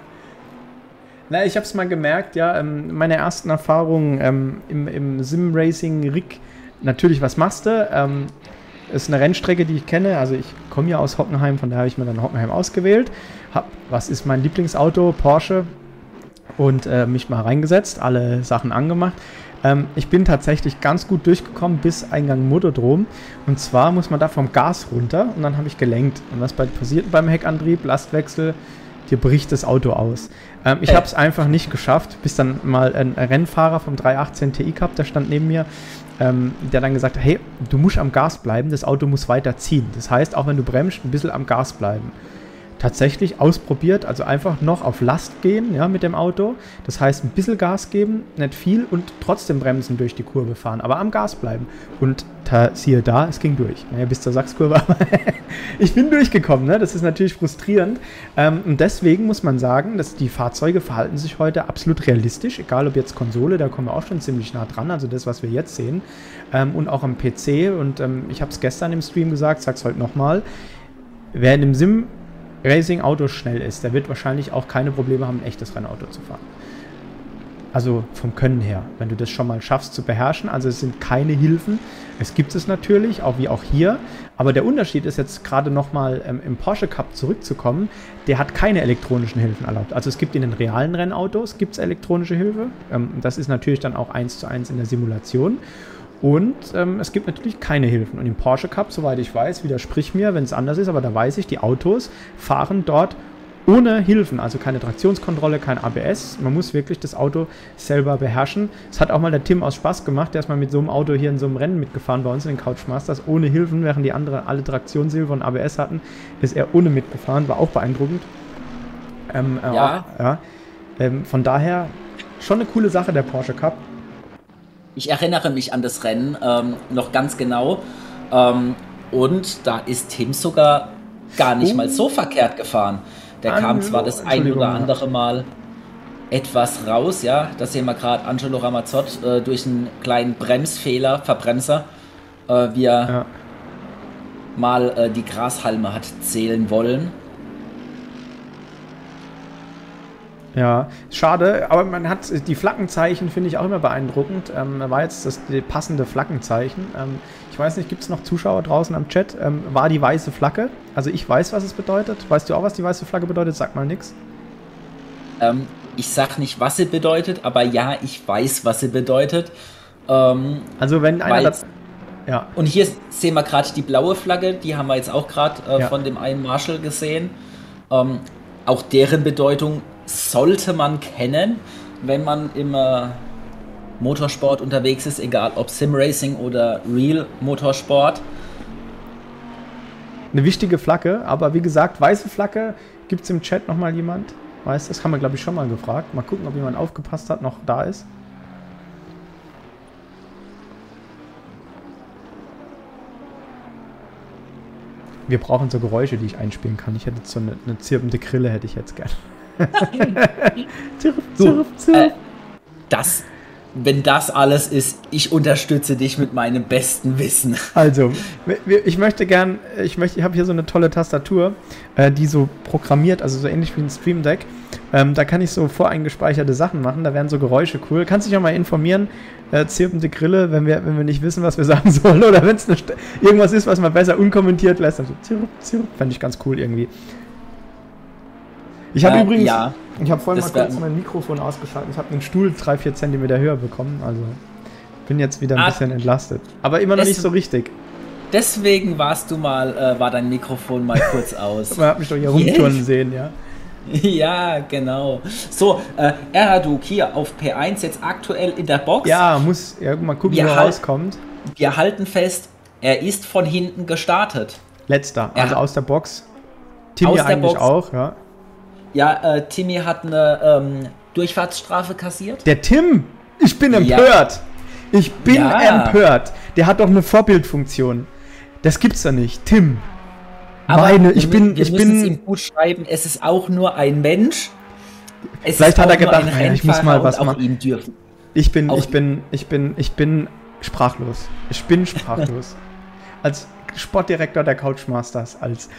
Na, ich habe es mal gemerkt, ja, meine ersten Erfahrungen im Sim-Racing-Rig, natürlich, was machst du? Ist eine Rennstrecke, die ich kenne, also ich komme ja aus Hockenheim, von daher habe ich mir dann Hockenheim ausgewählt, was ist mein Lieblingsauto? Porsche, und mich mal reingesetzt, alle Sachen angemacht. Ich bin tatsächlich ganz gut durchgekommen bis Eingang Motodrom. Und zwar muss man da vom Gas runter und dann habe ich gelenkt. Und was passiert beim Heckantrieb? Lastwechsel, dir bricht das Auto aus. Ich habe es einfach nicht geschafft, bis dann mal ein Rennfahrer vom 318 Ti Cup, der stand neben mir, der dann gesagt hat, hey, du musst am Gas bleiben, das Auto muss weiter ziehen. Das heißt, auch wenn du bremst, ein bisschen am Gas bleiben. Tatsächlich ausprobiert, also einfach noch auf Last gehen, ja, mit dem Auto. Das heißt, ein bisschen Gas geben, nicht viel und trotzdem bremsen durch die Kurve fahren, aber am Gas bleiben. Und siehe da, es ging durch. Naja, bis zur Sachskurve, aber ich bin durchgekommen, ne? Das ist natürlich frustrierend. Und deswegen muss man sagen, dass die Fahrzeuge verhalten sich heute absolut realistisch, egal ob jetzt Konsole, da kommen wir auch schon ziemlich nah dran, also das, was wir jetzt sehen. Und auch am PC, und ich habe es gestern im Stream gesagt, sag's heute nochmal, wer in dem Sim-Racing-Auto schnell ist, der wird wahrscheinlich auch keine Probleme haben, ein echtes Rennauto zu fahren. Also vom Können her, wenn du das schon mal schaffst zu beherrschen, also es sind keine Hilfen, es gibt es natürlich, auch wie auch hier, aber der Unterschied ist jetzt gerade nochmal im Porsche Cup zurückzukommen, der hat keine elektronischen Hilfen erlaubt. Also es gibt in den realen Rennautos, gibt es elektronische Hilfe, das ist natürlich dann auch 1:1 in der Simulation. Und es gibt natürlich keine Hilfen. Und im Porsche Cup, soweit ich weiß, widersprich mir, wenn es anders ist, aber da weiß ich, die Autos fahren dort ohne Hilfen, also keine Traktionskontrolle, kein ABS. Man muss wirklich das Auto selber beherrschen. Es hat auch mal der Tim aus Spaß gemacht, der ist mal mit so einem Auto hier in so einem Rennen mitgefahren bei uns in den Couch Masters, ohne Hilfen, während die anderen alle Traktionshilfe und ABS hatten, ist er ohne mitgefahren, war auch beeindruckend. Von daher schon eine coole Sache, der Porsche Cup. Ich erinnere mich an das Rennen noch ganz genau und da ist Tim sogar gar nicht mal so verkehrt gefahren. Der kam zwar das ein oder andere Mal etwas raus, ja, da sehen wir gerade Angelo Ramazzot durch einen kleinen Verbremser, wie er mal die Grashalme hat zählen wollen. Ja, schade, aber man hat die Flaggenzeichen, finde ich auch immer beeindruckend. War jetzt das passende Flaggenzeichen. Ich weiß nicht, gibt es noch Zuschauer draußen am Chat? War die weiße Flagge? Also ich weiß, was es bedeutet. Weißt du auch, was die weiße Flagge bedeutet? Sag mal nix. Ich sag nicht, was sie bedeutet, aber ja, ich weiß, was sie bedeutet. Also wenn einer ja. Und hier sehen wir gerade die blaue Flagge, die haben wir jetzt auch gerade von dem einen Marshall gesehen. Auch deren Bedeutung sollte man kennen, wenn man im Motorsport unterwegs ist, egal ob Sim-Racing oder Real Motorsport. eine wichtige Flagge. Aber wie gesagt, weiße Flagge, gibt es im Chat nochmal jemand? Weiß, das haben wir, glaube ich, schon mal gefragt. Mal gucken, ob jemand aufgepasst hat, noch da ist. Wir brauchen so Geräusche, die ich einspielen kann. Ich hätte jetzt so eine zirpende Grille, hätte ich jetzt gern. Zirp, zirp, zirp. Wenn das alles ist, ich unterstütze dich mit meinem besten Wissen. Also, ich habe hier so eine tolle Tastatur, die so programmiert, also so ähnlich wie ein Stream Deck. Da kann ich so voreingespeicherte Sachen machen, da wären so Geräusche cool. Kannst dich auch mal informieren, zirpende Grille, wenn wir nicht wissen, was wir sagen sollen, oder wenn es irgendwas ist, was man besser unkommentiert lässt, dann so zirp, zirp, fände ich ganz cool irgendwie. Ich habe übrigens, ich habe vorhin mal kurz mein Mikrofon ausgeschaltet. Ich habe einen Stuhl 3-4 Zentimeter höher bekommen. Also bin jetzt wieder ein bisschen entlastet. Aber immer noch nicht so richtig. Deswegen war dein Mikrofon mal kurz aus. Man hat mich doch hier rumturnen sehen, ja. Ja, genau. So, Erharduk hier auf P1 jetzt aktuell in der Box. Ja, muss mal gucken, wo er rauskommt. Wir halten fest, er ist von hinten gestartet. Letzter, also aus der Box. Timmy eigentlich auch, ja. Ja, Timmy hat eine Durchfahrtsstrafe kassiert. Der Tim! Ich bin empört! Ich bin empört! Der hat doch eine Vorbildfunktion. Das gibt's doch nicht. Tim! Aber wir müssen es ihm gut schreiben, es ist auch nur ein Mensch. Vielleicht hat er gedacht, ich muss mal was machen. Ich bin sprachlos. Ich bin sprachlos. Als Sportdirektor der Couchmasters,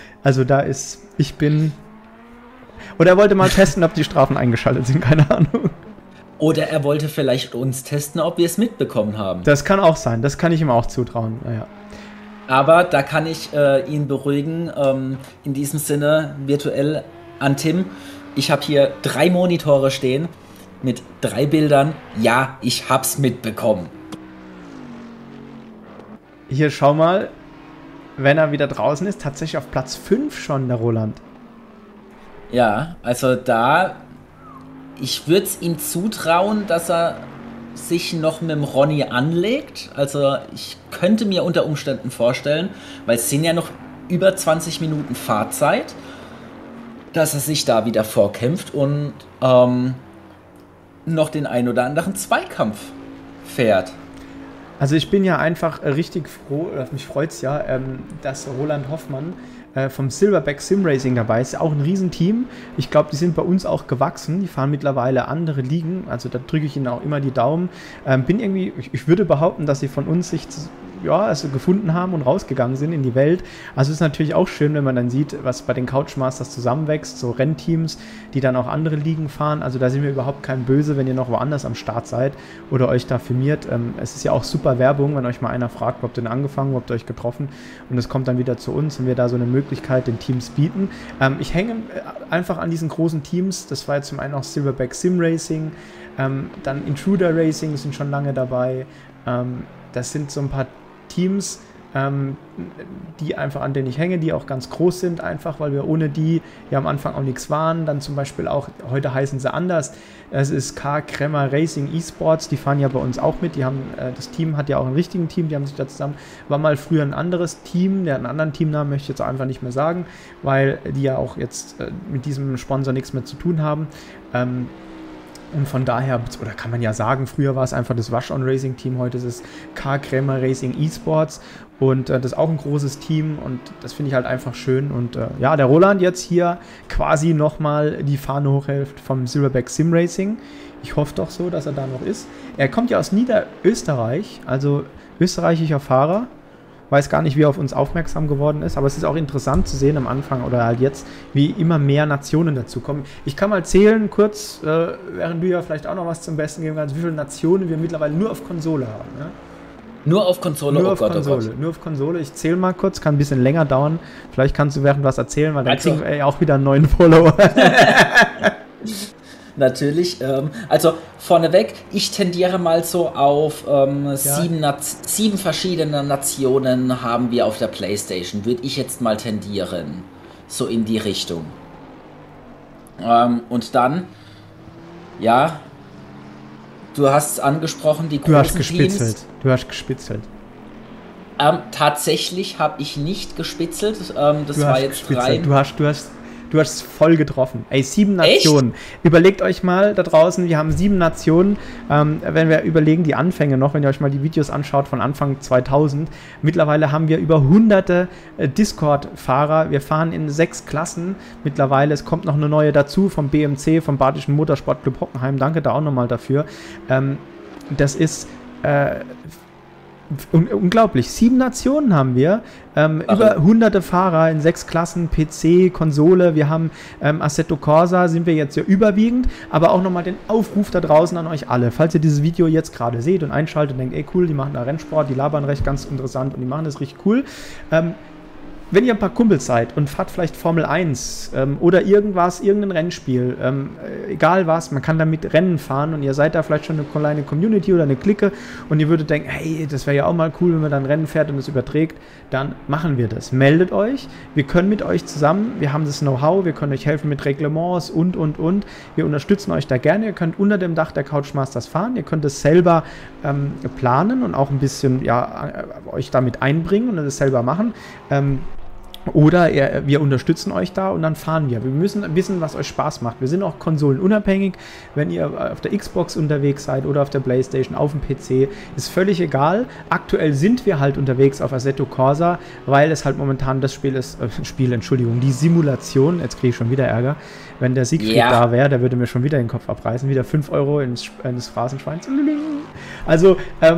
Oder er wollte mal testen, ob die Strafen eingeschaltet sind, keine Ahnung. Oder er wollte vielleicht uns testen, ob wir es mitbekommen haben. Das kann auch sein, das kann ich ihm auch zutrauen. Naja. Aber da kann ich ihn beruhigen, in diesem Sinne virtuell an Tim. Ich habe hier 3 Monitore stehen mit 3 Bildern. Ja, ich hab's mitbekommen. Hier, schau mal, wenn er wieder draußen ist, tatsächlich auf Platz 5 schon, der Roland. Ja, also ich würde es ihm zutrauen, dass er sich noch mit dem Ronny anlegt. Also ich könnte mir unter Umständen vorstellen, weil es sind ja noch über 20 Minuten Fahrzeit, dass er sich da wieder vorkämpft und noch den ein oder anderen Zweikampf fährt. Also ich bin ja einfach richtig froh, mich freut es ja, dass Roland Hoffmann vom Silverback Sim Racing dabei ist. Auch ein Riesenteam. Ich glaube, die sind bei uns auch gewachsen. Die fahren mittlerweile andere Ligen. Also da drücke ich ihnen auch immer die Daumen. Ich würde behaupten, dass sie von uns sich gefunden haben und rausgegangen sind in die Welt. Also es ist natürlich auch schön, wenn man dann sieht, was bei den Couchmasters zusammenwächst, so Rennteams, die dann auch andere Ligen fahren. Also da sind wir überhaupt kein Böse, wenn ihr noch woanders am Start seid oder euch da firmiert. Es ist ja auch super Werbung, wenn euch mal einer fragt, wo habt ihr denn angefangen, wo habt ihr euch getroffen, und es kommt dann wieder zu uns und wir da so eine Möglichkeit den Teams bieten. Ich hänge einfach an diesen großen Teams. Das war jetzt zum einen auch Silverback Sim Racing, dann Intruder Racing sind schon lange dabei. Das sind so ein paar Teams, die einfach, an denen ich hänge, die auch ganz groß sind, einfach, weil wir ohne die ja am Anfang auch nichts waren. Dann zum Beispiel auch, heute heißen sie anders, es ist K. Kremmer Racing Esports, die fahren ja bei uns auch mit, das Team hat ja auch einen richtigen Team, die haben sich da zusammen, war mal früher ein anderes Team, der hat einen anderen Teamnamen, möchte ich jetzt einfach nicht mehr sagen, weil die ja auch jetzt mit diesem Sponsor nichts mehr zu tun haben. Und von daher, oder kann man ja sagen, früher war es einfach das Wash-On-Racing-Team, heute ist es K. Kremmer Racing Esports und das ist auch ein großes Team und das finde ich halt einfach schön. Und der Roland jetzt hier quasi nochmal die Fahne hochhält vom Silverback Sim Racing. Ich hoffe doch so, dass er da noch ist. Er kommt ja aus Niederösterreich, also österreichischer Fahrer. Weiß gar nicht, wie er auf uns aufmerksam geworden ist, aber es ist auch interessant zu sehen am Anfang oder halt jetzt, wie immer mehr Nationen dazukommen. Ich kann mal zählen, kurz, während du ja vielleicht auch noch was zum Besten geben kannst, wie viele Nationen wir mittlerweile nur auf Konsole haben. Ne? Nur auf Konsole? Nur auf Konsole. Nur auf Konsole. Ich zähle mal kurz, kann ein bisschen länger dauern. Vielleicht kannst du während was erzählen, weil dann kriegen wir ja auch wieder einen neuen Follower. Natürlich. Also vorneweg, ich tendiere mal so auf 7 verschiedene Nationen haben wir auf der PlayStation. Würde ich jetzt mal tendieren. So in die Richtung. Und dann, ja, du hast es angesprochen, die großen Teams. Du hast gespitzelt. Tatsächlich habe ich nicht gespitzelt. Das war jetzt rein. Du hast es voll getroffen. Ey, 7 Nationen. Echt? Überlegt euch mal da draußen, wir haben 7 Nationen. Wenn wir überlegen, die Anfänge noch, wenn ihr euch mal die Videos anschaut von Anfang 2000, mittlerweile haben wir über hunderte Discord-Fahrer. Wir fahren in 6 Klassen mittlerweile. Es kommt noch eine neue dazu vom BMC, vom Badischen Motorsportclub Hockenheim. Danke da auch nochmal dafür. Das ist unglaublich. 7 Nationen haben wir. Über hunderte Fahrer in 6 Klassen, PC, Konsole. Wir haben Assetto Corsa, sind wir jetzt ja überwiegend. Aber auch nochmal den Aufruf da draußen an euch alle. Falls ihr dieses Video jetzt gerade seht und einschaltet und denkt, ey cool, die machen da Rennsport, die labern recht ganz interessant und die machen das richtig cool. Wenn ihr ein paar Kumpels seid und fahrt vielleicht Formel 1 oder irgendein Rennspiel, egal was, man kann damit Rennen fahren und ihr seid da vielleicht schon eine kleine Community oder eine Clique und ihr würdet denken, hey, das wäre ja auch mal cool, wenn man dann Rennen fährt und es überträgt, dann machen wir das. Meldet euch, wir können mit euch zusammen, wir haben das Know-how, wir können euch helfen mit Reglements und. Wir unterstützen euch da gerne, ihr könnt unter dem Dach der Couchmasters fahren, ihr könnt es selber planen und auch ein bisschen euch damit einbringen und das selber machen. Oder wir unterstützen euch da und dann fahren wir. Wir müssen wissen, was euch Spaß macht. Wir sind auch konsolenunabhängig. Wenn ihr auf der Xbox unterwegs seid oder auf der Playstation, auf dem PC, ist völlig egal. Aktuell sind wir halt unterwegs auf Assetto Corsa, weil es halt momentan das Spiel ist, die Simulation, jetzt kriege ich schon wieder Ärger. Wenn der Siegfried da wäre, der würde mir schon wieder den Kopf abreißen. Wieder 5 Euro ins Phrasenschwein. Also,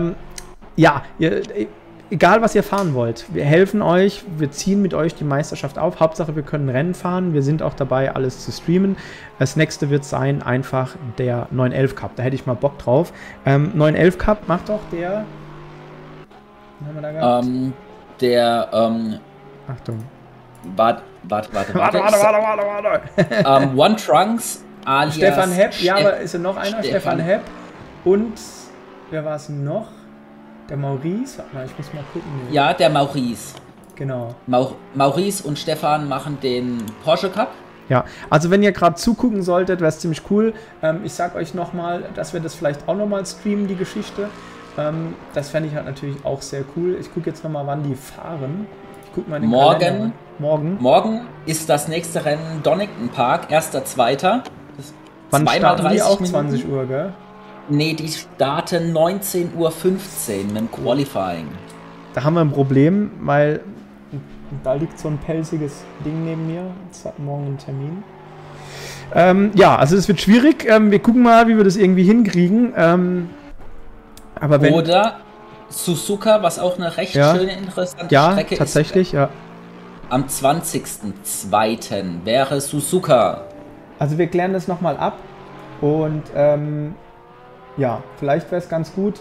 egal, was ihr fahren wollt, wir helfen euch, wir ziehen mit euch die Meisterschaft auf. Hauptsache, wir können Rennen fahren. Wir sind auch dabei, alles zu streamen. Das nächste wird sein, einfach der 911 Cup. Da hätte ich mal Bock drauf. 911 Cup macht doch der... Was haben wir da gehabt? Achtung. Warte. One Trunks alias... Stefan Hepp, aber ist ja noch einer? Stefan Hepp. Und, wer war es noch? Der Maurice? Warte mal, ich muss mal gucken. Ja, der Maurice. Genau. Maurice und Stefan machen den Porsche Cup. Ja, also wenn ihr gerade zugucken solltet, wäre es ziemlich cool. Ich sag euch nochmal, dass wir das vielleicht auch nochmal streamen, die Geschichte. Das fände ich halt natürlich auch sehr cool. Ich gucke jetzt nochmal, wann die fahren. Ich gucke mal in den Kalender. Morgen ist das nächste Rennen Donington Park, 1.2. Wann starten die auch? 20 Uhr, gell? Nee, die starten 19:15 Uhr mit dem Qualifying. Da haben wir ein Problem, weil da liegt so ein pelziges Ding neben mir. Es hat morgen einen Termin. Also es wird schwierig. Wir gucken mal, wie wir das irgendwie hinkriegen. Oder Suzuka, was auch eine recht schöne, interessante Strecke ist. Ja, tatsächlich, ja. Am 20.02. wäre Suzuka. Also wir klären das nochmal ab und vielleicht wäre es ganz gut.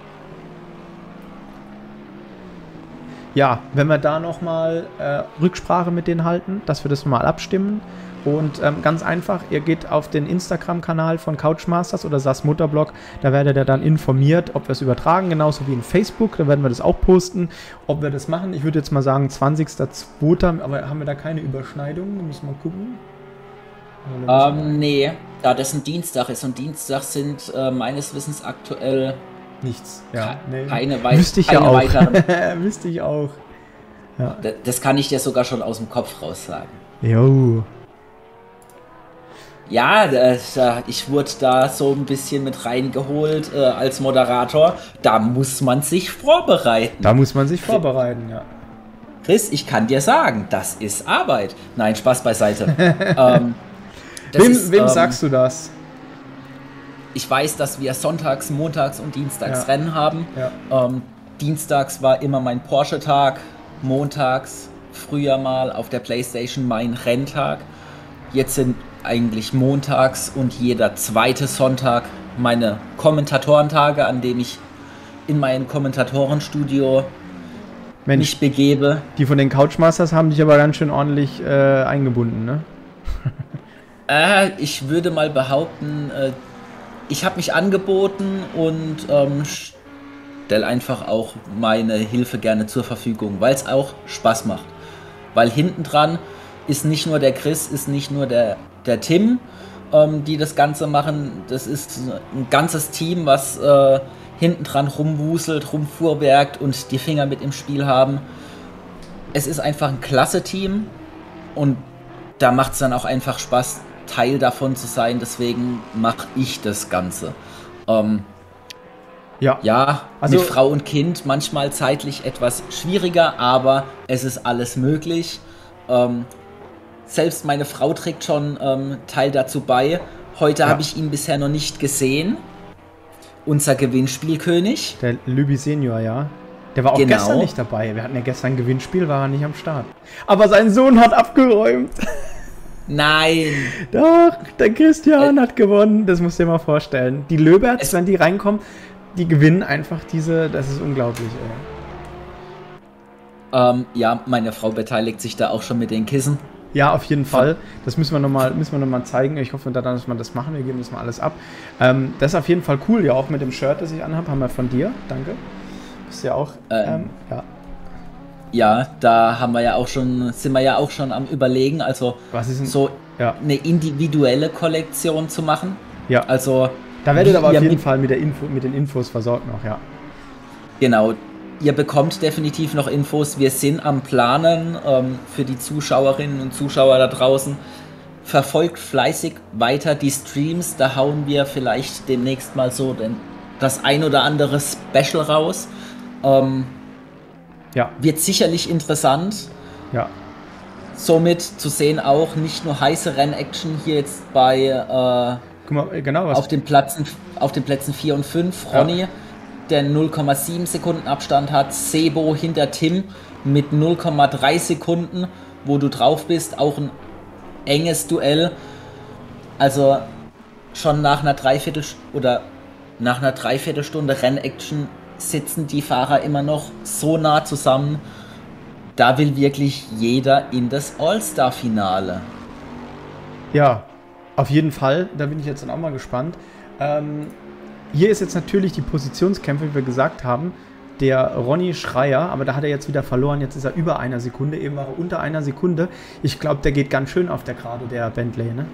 Ja, wenn wir da nochmal Rücksprache mit denen halten, dass wir das mal abstimmen. Und ganz einfach, ihr geht auf den Instagram-Kanal von Couchmasters oder SAS Motorblog, da werdet ihr dann informiert, ob wir es übertragen, genauso wie in Facebook, da werden wir das auch posten, ob wir das machen. Ich würde jetzt mal sagen 20.02., aber haben wir da keine Überschneidung? Da müssen wir mal gucken. Nee, da das ein Dienstag ist und Dienstag sind meines Wissens aktuell nichts. Keine Wüsste ich keine ja auch. weiteren. Wüsste ich auch. Ja. Das kann ich dir sogar schon aus dem Kopf raus sagen. Jo. Ja, ich wurde da so ein bisschen mit reingeholt als Moderator. Da muss man sich vorbereiten. Ja. Chris, ich kann dir sagen, das ist Arbeit. Nein, Spaß beiseite. Wem sagst du das? Ich weiß, dass wir sonntags, montags und dienstags Rennen haben. Ja. Dienstags war immer mein Porsche-Tag, montags früher mal auf der Playstation mein Renntag. Jetzt sind eigentlich montags und jeder zweite Sonntag meine Kommentatorentage, an denen ich in mein Kommentatorenstudio mich begebe. Die von den Couchmasters haben dich aber ganz schön ordentlich eingebunden, ne? Ich würde mal behaupten, ich habe mich angeboten und stelle einfach auch meine Hilfe gerne zur Verfügung, weil es auch Spaß macht. Weil hinten dran ist nicht nur der Chris, ist nicht nur der Tim, die das Ganze machen. Das ist ein ganzes Team, was hinten dran rumwuselt, rumfuhrwerkt und die Finger mit im Spiel haben. Es ist einfach ein klasse Team und da macht es dann auch einfach Spaß, Teil davon zu sein. Deswegen mache ich das Ganze. Ja, also mit Frau und Kind manchmal zeitlich etwas schwieriger, aber es ist alles möglich. Selbst meine Frau trägt schon Teil dazu bei. Heute habe ich ihn bisher noch nicht gesehen. Unser Gewinnspielkönig. Der Lübi Senior, ja. Der war auch gestern nicht dabei. Wir hatten ja gestern ein Gewinnspiel, war er nicht am Start. Aber sein Sohn hat abgeräumt. Nein. Doch, der Christian hat gewonnen. Das musst du dir mal vorstellen. Die Löberts, wenn die reinkommen, die gewinnen einfach diese, das ist unglaublich, ey. Ja, meine Frau beteiligt sich da auch schon mit den Kissen. Ja, auf jeden Fall. Das müssen wir noch mal zeigen. Ich hoffe, dass wir das machen. Wir geben das mal alles ab. Das ist auf jeden Fall cool, ja, auch mit dem Shirt, das ich anhabe. Haben wir von dir. Danke. Ist ja auch, ja. Ja, da sind wir ja auch schon am Überlegen, also eine individuelle Kollektion zu machen. Ja. Also da werdet ihr aber auf jeden Fall mit den Infos versorgt noch, ja. Genau. Ihr bekommt definitiv noch Infos. Wir sind am Planen für die Zuschauerinnen und Zuschauer da draußen. Verfolgt fleißig weiter die Streams. Da hauen wir vielleicht demnächst mal so das ein oder andere Special raus. Wird sicherlich interessant. Ja. Somit zu sehen auch nicht nur heiße Rennaction hier jetzt bei auf den Plätzen 4 und 5. Ronny, der 0,7 Sekunden Abstand hat. Sebo hinter Tim mit 0,3 Sekunden, wo du drauf bist. Auch ein enges Duell. Also schon nach einer Dreiviertelstunde Rennaction sitzen die Fahrer immer noch so nah zusammen. Da will wirklich jeder in das All-Star-Finale. Ja, auf jeden Fall. Da bin ich jetzt dann auch mal gespannt. Hier ist jetzt natürlich die Positionskämpfe, wie wir gesagt haben, der Ronny Schreier, aber da hat er jetzt wieder verloren. Jetzt ist er über einer Sekunde, eben war er unter einer Sekunde. Ich glaube, der geht ganz schön auf der Gerade, der Bentley, ne?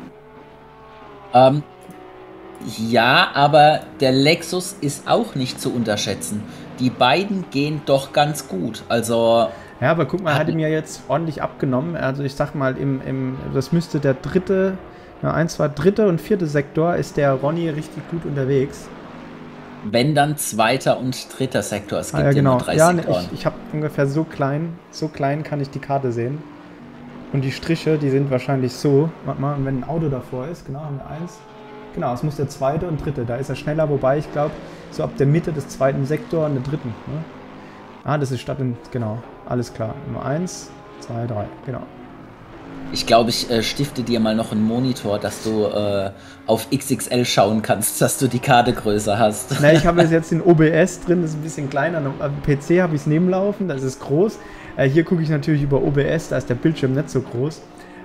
Ja, aber der Lexus ist auch nicht zu unterschätzen. Die beiden gehen doch ganz gut. Also ja, aber guck mal, er hat ihm ja jetzt ordentlich abgenommen. Also ich sag mal, das müsste der dritte und vierte Sektor ist der Ronny richtig gut unterwegs. Wenn dann zweiter und dritter Sektor. Es gibt ja nur 3 Sektoren. Ich habe ungefähr so klein kann ich die Karte sehen. Und die Striche, die sind wahrscheinlich so. Warte mal, und wenn ein Auto davor ist, genau, haben wir 1. Genau, es muss der zweite und dritte. Da ist er schneller, wobei ich glaube, so ab der Mitte des zweiten Sektor und der dritten. Ne? Das ist genau, alles klar. Nummer 1, 2, 3, genau. Ich glaube, ich stifte dir mal noch einen Monitor, dass du auf XXL schauen kannst, dass du die Karte größer hast. Na, ich habe jetzt den OBS drin, das ist ein bisschen kleiner. Am PC habe ich es nebenlaufen, das ist groß. Hier gucke ich natürlich über OBS, da ist der Bildschirm nicht so groß.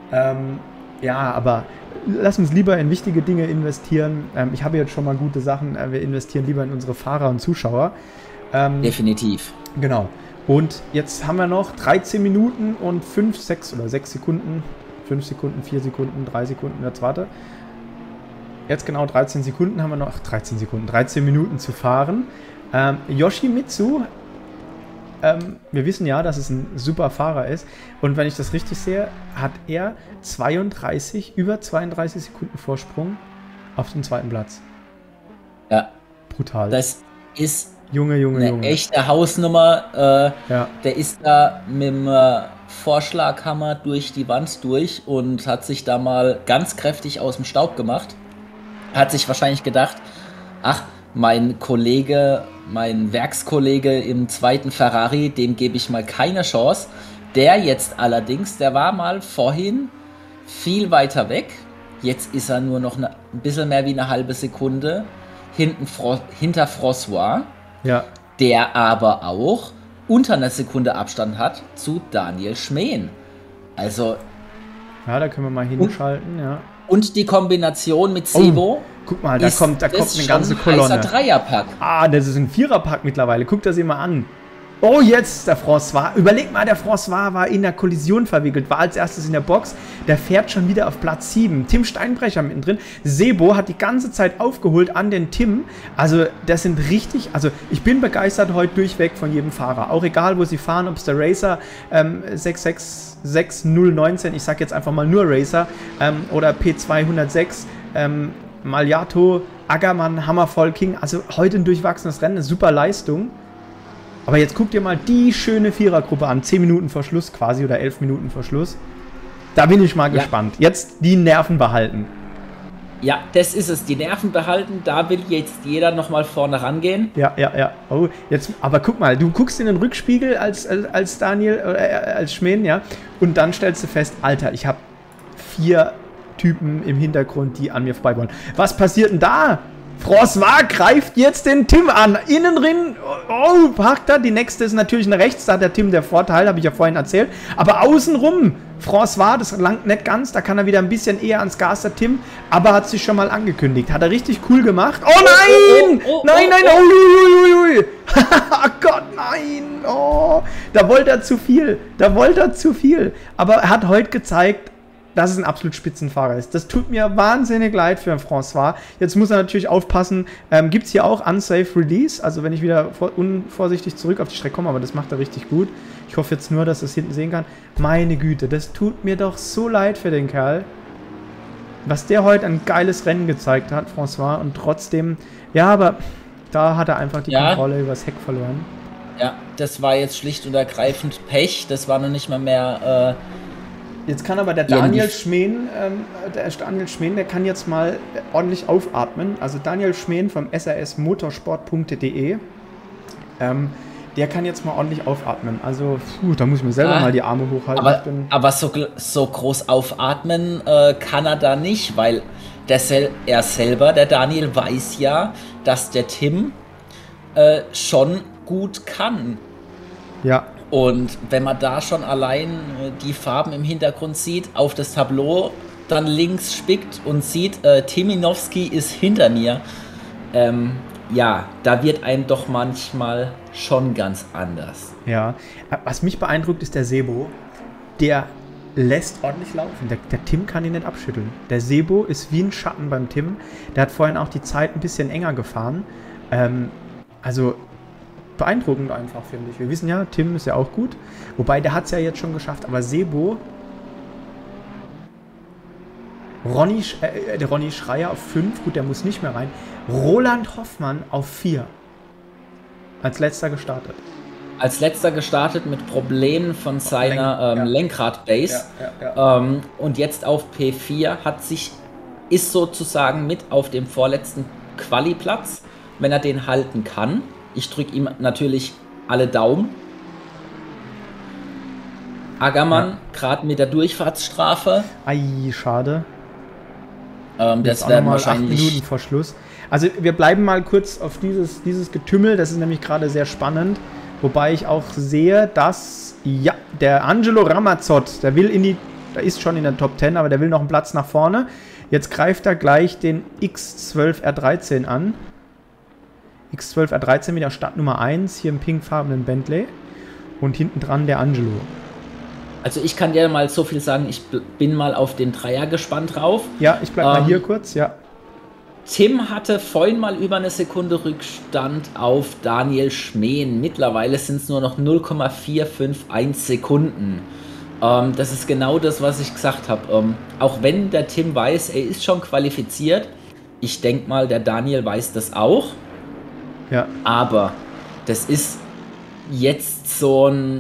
Ja, aber lass uns lieber in wichtige Dinge investieren. Ich habe jetzt schon mal gute Sachen. Wir investieren lieber in unsere Fahrer und Zuschauer. Definitiv. Genau. Und jetzt haben wir noch 13 Minuten und 6 Sekunden. 5 Sekunden, 4 Sekunden, 3 Sekunden. Jetzt warte. Jetzt genau 13 Sekunden haben wir noch. 13 Minuten zu fahren. Yoshimitsu. Wir wissen ja, dass es ein super Fahrer ist. Und wenn ich das richtig sehe, hat er über 32 Sekunden Vorsprung auf den zweiten Platz. Ja. Brutal. Das ist Junge. Echte Hausnummer. Der ist da mit dem Vorschlaghammer durch die Wand durch und hat sich da mal ganz kräftig aus dem Staub gemacht. Hat sich wahrscheinlich gedacht, ach, mein Werkskollege im zweiten Ferrari, dem gebe ich mal keine Chance. Der jetzt allerdings, der war mal vorhin viel weiter weg. Jetzt ist er nur noch ein bisschen mehr wie eine halbe Sekunde hinter François. Ja. Der aber auch unter einer Sekunde Abstand hat zu Daniel Schmeen. Also. Ja, da können wir mal hinschalten, ja. Und die Kombination mit Sebo. Guck mal, da kommt eine ganze Kolonne. Ein Dreierpack. Das ist ein Viererpack mittlerweile. Guck das dir mal an. Oh, jetzt der François. Überleg mal, der François war in der Kollision verwickelt, war als erstes in der Box. Der fährt schon wieder auf Platz 7. Tim Steinbrecher mittendrin. Sebo hat die ganze Zeit aufgeholt an den Tim. Also, das sind richtig, also ich bin begeistert heute durchweg von jedem Fahrer. Auch egal, wo sie fahren, ob es der Racer 66019, ich sag jetzt einfach mal nur Racer, oder P206, Maljato, Ackermann, Hammervoll, King. Also heute ein durchwachsenes Rennen, eine super Leistung. Aber jetzt guck dir mal die schöne Vierergruppe an. 10 Minuten vor Schluss quasi oder 11 Minuten vor Schluss. Da bin ich mal gespannt. Jetzt die Nerven behalten. Ja, das ist es. Die Nerven behalten. Da will jetzt jeder nochmal vorne rangehen. Ja. Oh, jetzt, aber guck mal, du guckst in den Rückspiegel als Daniel, als Schmähen, ja. Und dann stellst du fest, Alter, ich habe 4 Typen im Hintergrund, die an mir vorbei wollen. Was passiert denn da? François greift jetzt den Tim an. Innen drin, oh, packt er. Die nächste ist natürlich nach rechts, da hat der Tim der Vorteil, habe ich ja vorhin erzählt. Aber außenrum, François, das langt nicht ganz, da kann er wieder ein bisschen eher ans Gas, der Tim, aber hat sich schon mal angekündigt. Hat er richtig cool gemacht. Oh nein! Nein! Ui. Oh Gott, nein! Oh, da wollte er zu viel. Aber er hat heute gezeigt, dass es ein absolut Spitzenfahrer ist. Das tut mir wahnsinnig leid für François. Jetzt muss er natürlich aufpassen. Gibt es hier auch Unsafe Release? Also wenn ich wieder unvorsichtig zurück auf die Strecke komme, aber das macht er richtig gut. Ich hoffe jetzt nur, dass er es hinten sehen kann. Meine Güte, das tut mir doch so leid für den Kerl. Was der heute ein geiles Rennen gezeigt hat, François. Und trotzdem, ja, aber da hat er einfach die Kontrolle übers Heck verloren. Ja, das war jetzt schlicht und ergreifend Pech. Das war noch nicht mal mehr... Jetzt kann aber der Daniel Schmähen, der kann jetzt mal ordentlich aufatmen. Also Daniel Schmähen vom srsmotorsport.de, der kann jetzt mal ordentlich aufatmen. Also da muss ich mir selber mal die Arme hochhalten. Aber so groß aufatmen kann er da nicht, weil er selber, der Daniel, weiß ja, dass der Tim schon gut kann. Ja. Und wenn man da schon allein die Farben im Hintergrund sieht, auf das Tableau dann links spickt und sieht, Timinowski ist hinter mir, da wird einem doch manchmal schon ganz anders. Ja, was mich beeindruckt, ist der Sebo. Der lässt ordentlich laufen. Der Tim kann ihn nicht abschütteln. Der Sebo ist wie ein Schatten beim Tim. Der hat vorhin auch die Zeit ein bisschen enger gefahren. Also beeindruckend einfach, finde ich. Wir wissen ja, Tim ist ja auch gut. Wobei, der hat es ja jetzt schon geschafft. Aber Sebo, Ronny Schreier auf 5. Gut, der muss nicht mehr rein. Roland Hoffmann auf 4. Als letzter gestartet. Mit Problemen von seiner Lenkradbase. Und jetzt auf P4 ist sozusagen mit auf dem vorletzten Quali-Platz, wenn er den halten kann. Ich drücke ihm natürlich alle Daumen. Ackermann, gerade mit der Durchfahrtsstrafe. Ei, schade. Das werden wahrscheinlich 8 Minuten vor Schluss. Also wir bleiben mal kurz auf dieses Getümmel. Das ist nämlich gerade sehr spannend. Wobei ich auch sehe, dass der Angelo Ramazzot, der ist schon in der Top 10, aber der will noch einen Platz nach vorne. Jetzt greift er gleich den X12 R13 an. X12 R13 mit der Startnummer 1, hier im pinkfarbenen Bentley. Und hinten dran der Angelo. Also ich kann dir mal so viel sagen, ich bin mal auf den Dreier gespannt drauf. Ja, ich bleib mal hier kurz, ja. Tim hatte vorhin mal über eine Sekunde Rückstand auf Daniel Schmähen. Mittlerweile sind es nur noch 0,451 Sekunden. Das ist genau das, was ich gesagt habe. Auch wenn der Tim weiß, er ist schon qualifiziert. Ich denke mal, der Daniel weiß das auch. Ja. Aber das ist jetzt so ein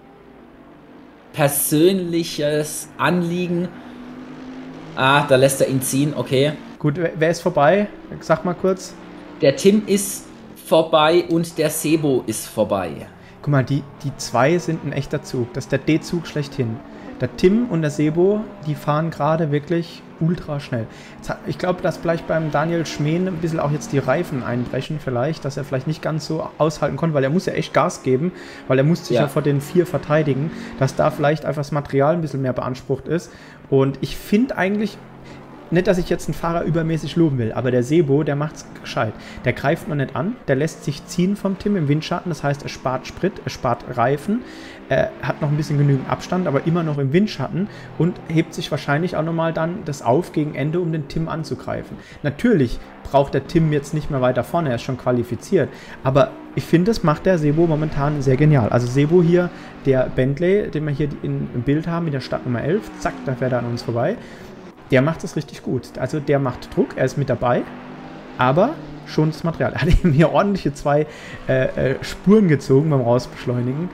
persönliches Anliegen. Da lässt er ihn ziehen, okay. Gut, wer ist vorbei? Sag mal kurz. Der Tim ist vorbei und der Sebo ist vorbei. Guck mal, die zwei sind ein echter Zug. Das ist der D-Zug schlechthin. Der Tim und der Sebo, die fahren gerade wirklich ultra schnell. Ich glaube, dass vielleicht beim Daniel Schmähen ein bisschen auch jetzt die Reifen einbrechen vielleicht, dass er vielleicht nicht ganz so aushalten konnte, weil er muss ja echt Gas geben, weil er muss sich ja vor den 4 verteidigen, dass da vielleicht einfach das Material ein bisschen mehr beansprucht ist. Und ich finde eigentlich, nicht, dass ich jetzt einen Fahrer übermäßig loben will, aber der Sebo, der macht's gescheit. Der greift man nicht an, der lässt sich ziehen vom Tim im Windschatten, das heißt, er spart Sprit, er spart Reifen, er hat noch ein bisschen genügend Abstand, aber immer noch im Windschatten und hebt sich wahrscheinlich auch nochmal dann das auf gegen Ende, um den Tim anzugreifen. Natürlich braucht der Tim jetzt nicht mehr weiter vorne, er ist schon qualifiziert, aber ich finde, das macht der Sebo momentan sehr genial. Also Sebo hier, der Bentley, den wir hier im Bild haben, mit der Startnummer 11, zack, da fährt er an uns vorbei. Der macht es richtig gut. Also der macht Druck, er ist mit dabei, aber schon das Material. Er hat eben hier ordentliche 2 Spuren gezogen beim Rausbeschleunigen.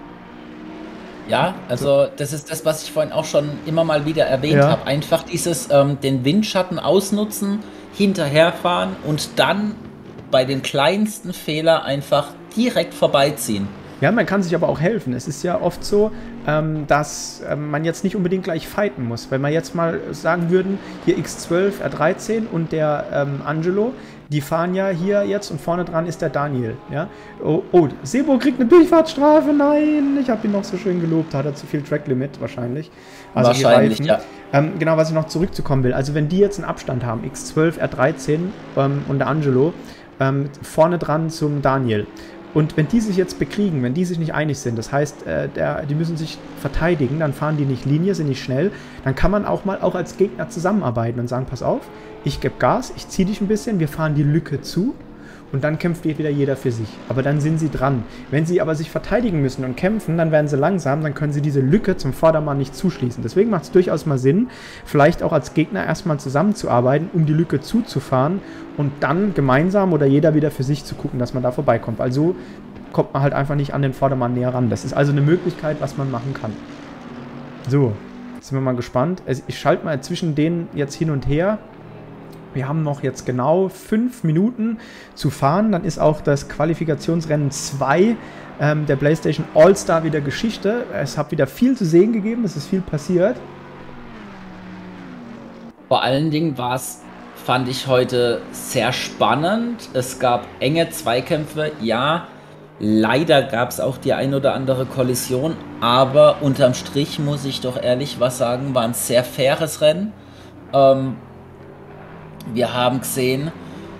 Ja, also das ist das, was ich vorhin auch schon immer mal wieder erwähnt habe. Einfach dieses den Windschatten ausnutzen, hinterherfahren und dann bei den kleinsten Fehler einfach direkt vorbeiziehen. Ja, man kann sich aber auch helfen. Es ist ja oft so, dass man jetzt nicht unbedingt gleich fighten muss. Wenn wir jetzt mal sagen würden, hier X12, R13 und der Angelo, die fahren ja hier jetzt und vorne dran ist der Daniel. Ja? Oh, Sebo kriegt eine Durchfahrtsstrafe. Nein, ich habe ihn noch so schön gelobt. Hat er zu viel Track-Limit wahrscheinlich. Also wahrscheinlich, ja. Genau, was ich noch zurückzukommen will. Also wenn die jetzt einen Abstand haben, X12, R13 und der Angelo, vorne dran zum Daniel. Und wenn die sich jetzt bekriegen, wenn die sich nicht einig sind, das heißt, die müssen sich verteidigen, dann fahren die nicht Linie, sind nicht schnell, dann kann man auch als Gegner zusammenarbeiten und sagen, pass auf, ich gebe Gas, ich ziehe dich ein bisschen, wir fahren die Lücke zu und dann kämpft wieder jeder für sich. Aber dann sind sie dran. Wenn sie aber sich verteidigen müssen und kämpfen, dann werden sie langsam, dann können sie diese Lücke zum Vordermann nicht zuschließen. Deswegen macht es durchaus mal Sinn, vielleicht auch als Gegner erstmal zusammenzuarbeiten, um die Lücke zuzufahren und dann gemeinsam oder jeder wieder für sich zu gucken, dass man da vorbeikommt. Also kommt man halt einfach nicht an den Vordermann näher ran. Das ist also eine Möglichkeit, was man machen kann. So, jetzt sind wir mal gespannt. Ich schalte mal zwischen denen jetzt hin und her. Wir haben noch jetzt genau 5 Minuten zu fahren. Dann ist auch das Qualifikationsrennen 2 der PlayStation All-Star wieder Geschichte. Es hat wieder viel zu sehen gegeben. Es ist viel passiert. Vor allen Dingen fand ich heute sehr spannend. Es gab enge Zweikämpfe. Ja, leider gab es auch die ein oder andere Kollision. Aber unterm Strich muss ich doch ehrlich was sagen, war ein sehr faires Rennen. Wir haben gesehen,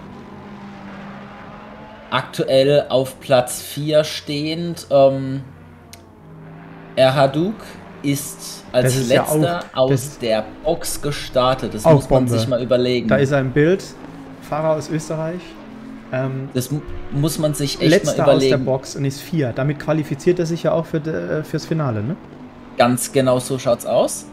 aktuell auf Platz 4 stehend, Erharduk ist als letzter aus der Box gestartet. Das muss man sich mal überlegen. Da ist ein Bild, Fahrer aus Österreich. Das muss man sich echt letzter mal überlegen. Aus der Box und ist 4. Damit qualifiziert er sich ja auch fürs Finale, ne? Ganz genau so schaut's aus.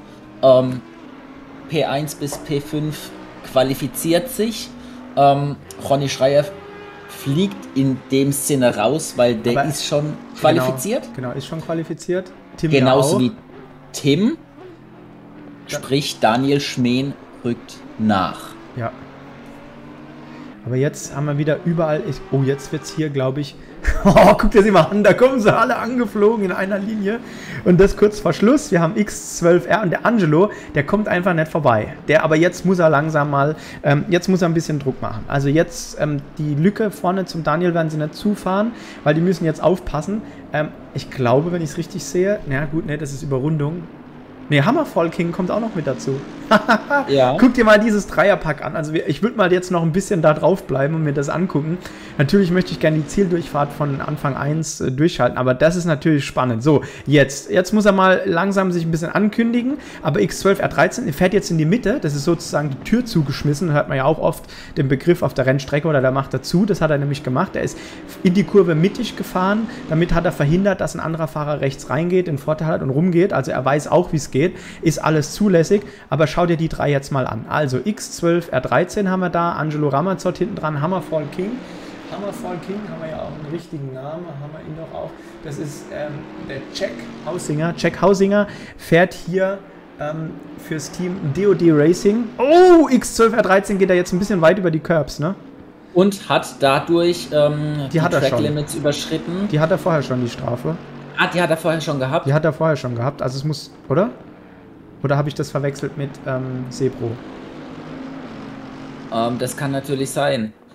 P1 bis P5 qualifiziert sich. Ronny Schreier fliegt in dem Sinne raus, weil der ist schon qualifiziert. Genau, ist schon qualifiziert. Tim genauso wie Tim. Sprich, Daniel Schmeen rückt nach. Ja. Aber jetzt haben wir wieder überall... jetzt wird es hier, glaube ich... guck dir sie mal an, da kommen sie alle angeflogen in einer Linie. Und das kurz vor Schluss. Wir haben X12R und der Angelo, der kommt einfach nicht vorbei. Aber jetzt muss er langsam mal... jetzt muss er ein bisschen Druck machen. Also jetzt die Lücke vorne zum Daniel werden sie nicht zufahren, weil die müssen jetzt aufpassen. Ich glaube, wenn ich es richtig sehe... Na gut, ne, das ist Überrundung. Ne, Hammerfall King kommt auch noch mit dazu. Ja. Guck dir mal dieses Dreierpack an. Also ich würde mal jetzt noch ein bisschen da drauf bleiben und mir das angucken. Natürlich möchte ich gerne die Zieldurchfahrt von Anfang 1 durchhalten, aber das ist natürlich spannend. So, jetzt muss er mal langsam sich ein bisschen ankündigen, aber X12 R13, er fährt jetzt in die Mitte, das ist sozusagen die Tür zugeschmissen, hört man ja auch oft den Begriff auf der Rennstrecke oder der macht dazu, das hat er nämlich gemacht. Er ist in die Kurve mittig gefahren, damit hat er verhindert, dass ein anderer Fahrer rechts reingeht, den Vorteil hat und rumgeht, also er weiß auch, wie es geht, ist alles zulässig, aber schau dir die drei jetzt mal an. Also X12 R13 haben wir da, Angelo Ramazzot hinten dran, Hammerfall King. Hammerfall King haben wir ja auch einen richtigen Namen, haben wir ihn doch auch. Das ist der Jack Hausinger. Jack Hausinger fährt hier fürs Team DOD Racing. Oh, X12 R13 geht da jetzt ein bisschen weit über die Curbs, ne? Und hat dadurch die Track-Limits überschritten. Die hat er vorher schon, die Strafe. Ah, die hat er vorher schon gehabt? Die hat er vorher schon gehabt, also es muss, oder? Oder habe ich das verwechselt mit Sepro? Das kann natürlich sein.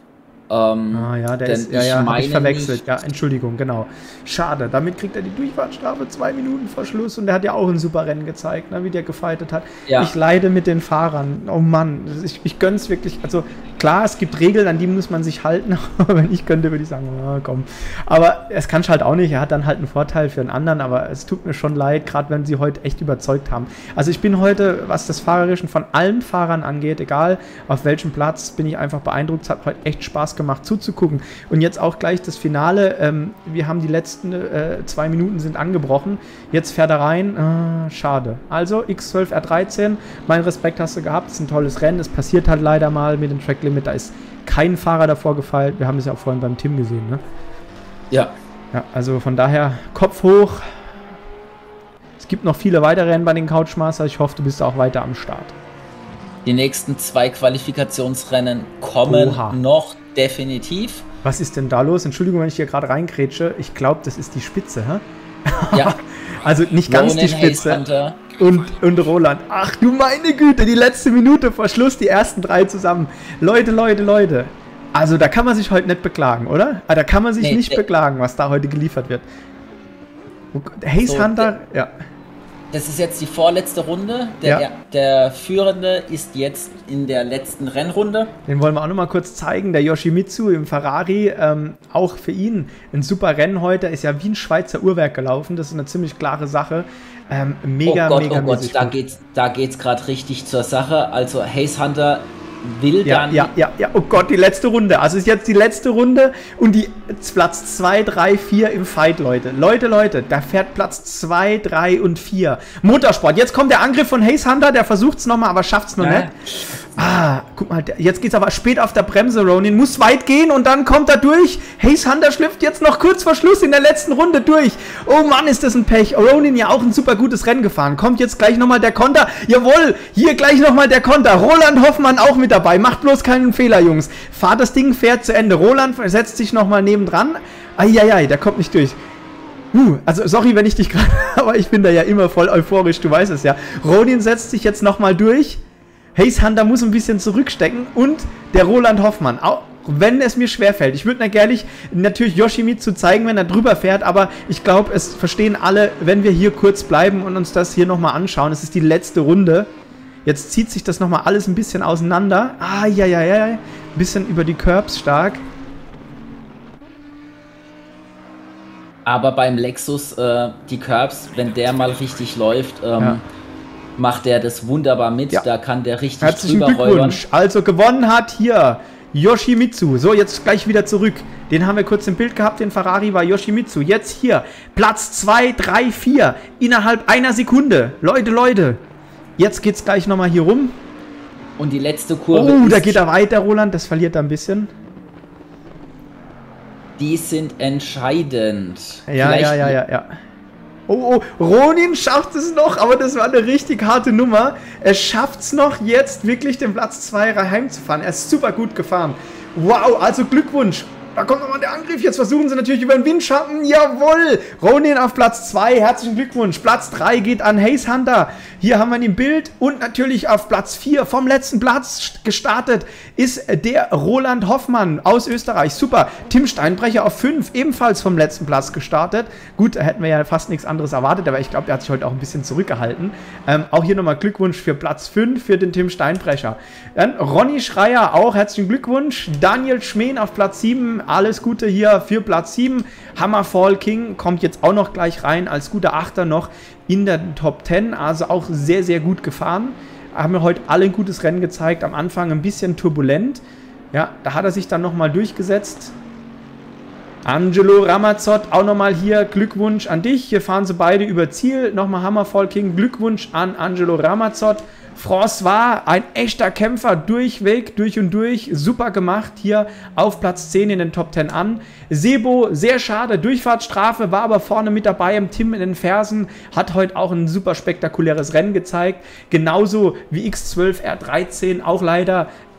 ja, der ist, ja, habe ich verwechselt. Ja, Entschuldigung, genau. Schade, damit kriegt er die Durchfahrtsstrafe, 2 Minuten vor Schluss. Und der hat ja auch ein super Rennen gezeigt, ne, wie der gefightet hat. Ja. Ich leide mit den Fahrern. Oh Mann, ich gönn's wirklich. Also klar, es gibt Regeln, an die muss man sich halten. Aber wenn ich könnte, würde ich sagen, oh, komm. Aber es kann halt auch nicht. Er hat dann halt einen Vorteil für einen anderen. Aber es tut mir schon leid, gerade wenn sie heute echt überzeugt haben. Also ich bin heute, was das Fahrerischen von allen Fahrern angeht, egal auf welchem Platz, bin ich einfach beeindruckt. Es hat heute echt Spaß gemacht zuzugucken. Und jetzt auch gleich das Finale. Wir haben die letzten 2 Minuten sind angebrochen. Jetzt fährt er rein. Schade. Also X12 R13. Mein Respekt hast du gehabt. Es ist ein tolles Rennen. Es passiert halt leider mal mit dem Track Limit. Da ist kein Fahrer davor gefeilt. Wir haben es ja auch vorhin beim Tim gesehen, ne? Ja. Ja, also von daher Kopf hoch. Es gibt noch viele weitere Rennen bei den Couchmasters. Ich hoffe, du bist auch weiter am Start. Die nächsten 2 Qualifikationsrennen kommen noch definitiv. Was ist denn da los? Entschuldigung, wenn ich hier gerade reinkrätsche. Ich glaube, das ist die Spitze, hä? Ja. Also nicht ganz die Spitze. Und Roland. Ach du meine Güte, die letzte Minute vor Schluss, die ersten 3 zusammen. Leute. Also da kann man sich heute nicht beklagen, oder? Da kann man sich nicht beklagen, was da heute geliefert wird. Haze Hunter, ja. Das ist jetzt die vorletzte Runde. Der Führende ist jetzt in der letzten Rennrunde. Den wollen wir auch noch mal kurz zeigen. Der Yoshimitsu im Ferrari, auch für ihn ein super Rennen heute. Ist ja wie ein Schweizer Uhrwerk gelaufen. Das ist eine ziemlich klare Sache. Mega. Da geht's gerade richtig zur Sache. Also Haze Hunter will dann... Ja, oh Gott, die letzte Runde. Also ist jetzt die letzte Runde und die Platz 2, 3, 4 im Fight, Leute. Leute, da fährt Platz 2, 3 und 4. Motorsport. Jetzt kommt der Angriff von Haze Hunter, der versucht es nochmal, aber schafft es noch nicht. Guck mal, jetzt geht's aber spät auf der Bremse, Ronin. Muss weit gehen und dann kommt er durch. Haze Hunter schlüpft jetzt noch kurz vor Schluss in der letzten Runde durch. Oh Mann, ist das ein Pech. Ronin ja auch ein super gutes Rennen gefahren. Kommt jetzt gleich nochmal der Konter. Jawohl, hier gleich nochmal der Konter. Roland Hoffmann auch mit dabei. Macht bloß keinen Fehler, Jungs. Das Ding fährt zu Ende. Roland setzt sich nochmal nebendran. Eieiei, der kommt nicht durch. Also sorry, wenn ich dich gerade... Aber ich bin da ja immer voll euphorisch, du weißt es ja. Ronin setzt sich jetzt nochmal durch. Haze Hunter muss ein bisschen zurückstecken und der Roland Hoffmann, auch wenn es mir schwerfällt. Ich würde natürlich Yoshimitsu zeigen, wenn er drüber fährt, aber ich glaube, es verstehen alle, wenn wir hier kurz bleiben und uns das hier nochmal anschauen. Es ist die letzte Runde. Jetzt zieht sich das nochmal alles ein bisschen auseinander. Ein bisschen über die Curbs stark. Aber beim Lexus, die Curbs, wenn der mal richtig läuft, macht der das wunderbar mit. Ja. Da kann der richtig Herzlichen Glückwunsch. Also gewonnen hat hier Yoshimitsu. So, jetzt gleich wieder zurück. Den haben wir kurz im Bild gehabt. Den Ferrari war Yoshimitsu. Jetzt hier Platz 2, 3, 4 innerhalb einer Sekunde. Leute. Jetzt geht's gleich nochmal hier rum. Und die letzte Kurve da geht er weiter, Roland. Das verliert er ein bisschen. Die sind entscheidend. Ja. Oh, Ronin schafft es noch, aber das war eine richtig harte Nummer. Er schafft es noch, jetzt wirklich den Platz 2 heimzufahren. Er ist super gut gefahren. Wow, also Glückwunsch. Da kommt nochmal der Angriff. Jetzt versuchen sie natürlich über den Windschatten. Jawohl. Ronin auf Platz 2. Herzlichen Glückwunsch. Platz 3 geht an Haze Hunter. Hier haben wir ihn im Bild. Und natürlich auf Platz 4 vom letzten Platz gestartet ist der Roland Hoffmann aus Österreich. Super. Tim Steinbrecher auf 5 ebenfalls vom letzten Platz gestartet. Gut, da hätten wir ja fast nichts anderes erwartet. Aber ich glaube, der hat sich heute auch ein bisschen zurückgehalten. Auch hier nochmal Glückwunsch für Platz 5 für den Tim Steinbrecher. Dann Ronny Schreier auch. Herzlichen Glückwunsch. Daniel Schmehn auf Platz 7. Alles Gute hier für Platz 7. Hammerfall King kommt jetzt auch noch gleich rein als guter Achter noch in der Top 10. Also auch sehr, sehr gut gefahren. Haben wir heute alle ein gutes Rennen gezeigt. Am Anfang ein bisschen turbulent. Ja, da hat er sich dann nochmal durchgesetzt. Angelo Ramazzot auch nochmal hier. Glückwunsch an dich. Hier fahren sie beide über Ziel. Nochmal Hammerfall King. Glückwunsch an Angelo Ramazzot. François, ein echter Kämpfer, durchweg, durch und durch, super gemacht, hier auf Platz 10 in den Top 10 an. Sebo, sehr schade, Durchfahrtsstrafe, war aber vorne mit dabei im Tim in den Fersen, hat heute auch ein super spektakuläres Rennen gezeigt, genauso wie X12 R13, auch leider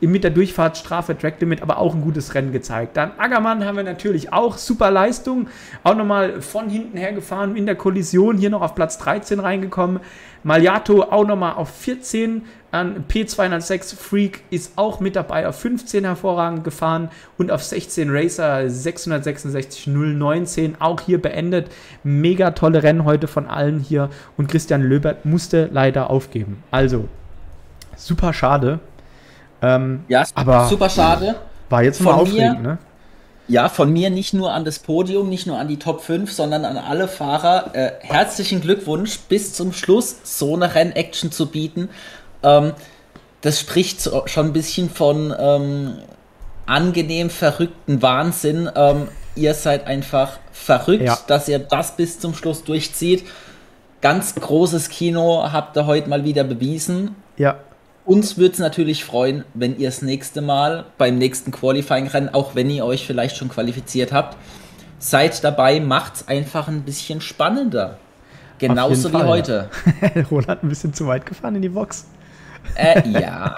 mit der Durchfahrtsstrafe, Track Limit, aber auch ein gutes Rennen gezeigt. Dann Ackermann haben wir natürlich auch super Leistung, auch nochmal von hinten her gefahren, in der Kollision, hier noch auf Platz 13 reingekommen. Maljato auch nochmal auf 14, an P206 Freak ist auch mit dabei, auf 15 hervorragend gefahren und auf 16 Racer 666 019 auch hier beendet. Mega tolle Rennen heute von allen hier und Christian Löbert musste leider aufgeben. Also, super schade. Ja, aber super schade. War jetzt mal aufregend, ne? Ja, von mir nicht nur an das Podium, nicht nur an die Top 5, sondern an alle Fahrer. Herzlichen Glückwunsch, bis zum Schluss so eine Rennaction zu bieten. Das spricht schon ein bisschen von angenehm verrückten Wahnsinn. Ihr seid einfach verrückt, dass ihr das bis zum Schluss durchzieht. Ganz großes Kino habt ihr heute mal wieder bewiesen. Ja. Uns würde es natürlich freuen, wenn ihr das nächste Mal beim nächsten Qualifying-Rennen, auch wenn ihr euch vielleicht schon qualifiziert habt, seid dabei, macht's einfach ein bisschen spannender. Genauso wie heute. Ja. Roland ein bisschen zu weit gefahren in die Box. Ja.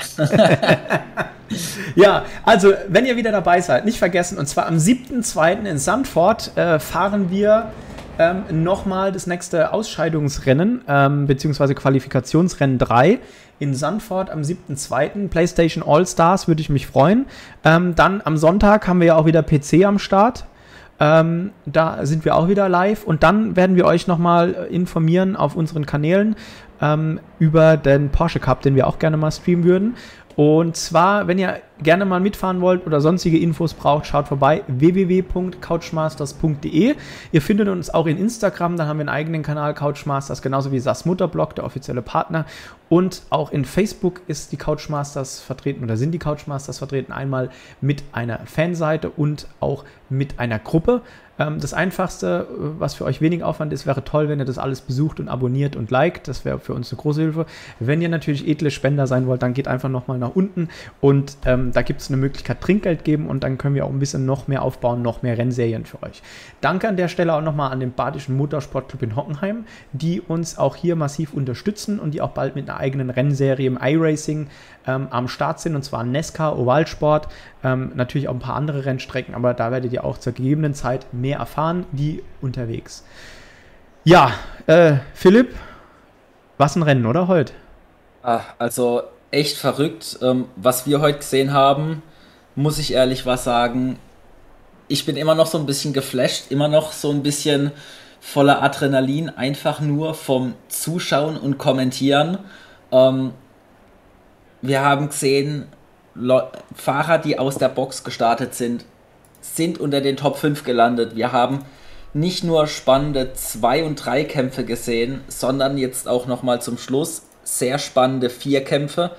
Ja, also wenn ihr wieder dabei seid, nicht vergessen, und zwar am 7.2. in Sandford fahren wir nochmal das nächste Ausscheidungsrennen, beziehungsweise Qualifikationsrennen 3 in Sandford am 7.2. PlayStation All-Stars, würde ich mich freuen. Dann am Sonntag haben wir ja auch wieder PC am Start. Da sind wir auch wieder live und dann werden wir euch nochmal informieren auf unseren Kanälen über den Porsche Cup, den wir auch gerne mal streamen würden. Und zwar, wenn ihr gerne mal mitfahren wollt oder sonstige Infos braucht, schaut vorbei www.couchmasters.de. Ihr findet uns auch in Instagram, da haben wir einen eigenen Kanal Couchmasters, genauso wie SAS Mutterblog, der offizielle Partner. Und auch in Facebook ist die Couchmasters vertreten oder sind die Couchmasters vertreten, einmal mit einer Fanseite und auch mit einer Gruppe. Das Einfachste, was für euch wenig Aufwand ist, wäre toll, wenn ihr das alles besucht und abonniert und liked. Das wäre für uns eine große Hilfe. Wenn ihr natürlich edle Spender sein wollt, dann geht einfach nochmal nach unten und da gibt es eine Möglichkeit, Trinkgeld geben und dann können wir auch ein bisschen noch mehr aufbauen, noch mehr Rennserien für euch. Danke an der Stelle auch nochmal an den Badischen Motorsportclub in Hockenheim, die uns auch hier massiv unterstützen und die auch bald mit einer eigenen Rennserie im iRacing am Start sind, und zwar Nesca, Ovalsport, natürlich auch ein paar andere Rennstrecken, aber da werdet ihr auch zur gegebenen Zeit mehr erfahren, wie unterwegs. Ja, Philipp, was ein Rennen, oder heute? Also echt verrückt, was wir heute gesehen haben, muss ich ehrlich was sagen. Ich bin immer noch so ein bisschen geflasht, immer noch so ein bisschen voller Adrenalin, einfach nur vom Zuschauen und Kommentieren. Wir haben gesehen, Fahrer, die aus der Box gestartet sind unter den Top 5 gelandet. Wir haben nicht nur spannende 2- und 3-Kämpfe gesehen, sondern jetzt auch nochmal zum Schluss sehr spannende 4-Kämpfe.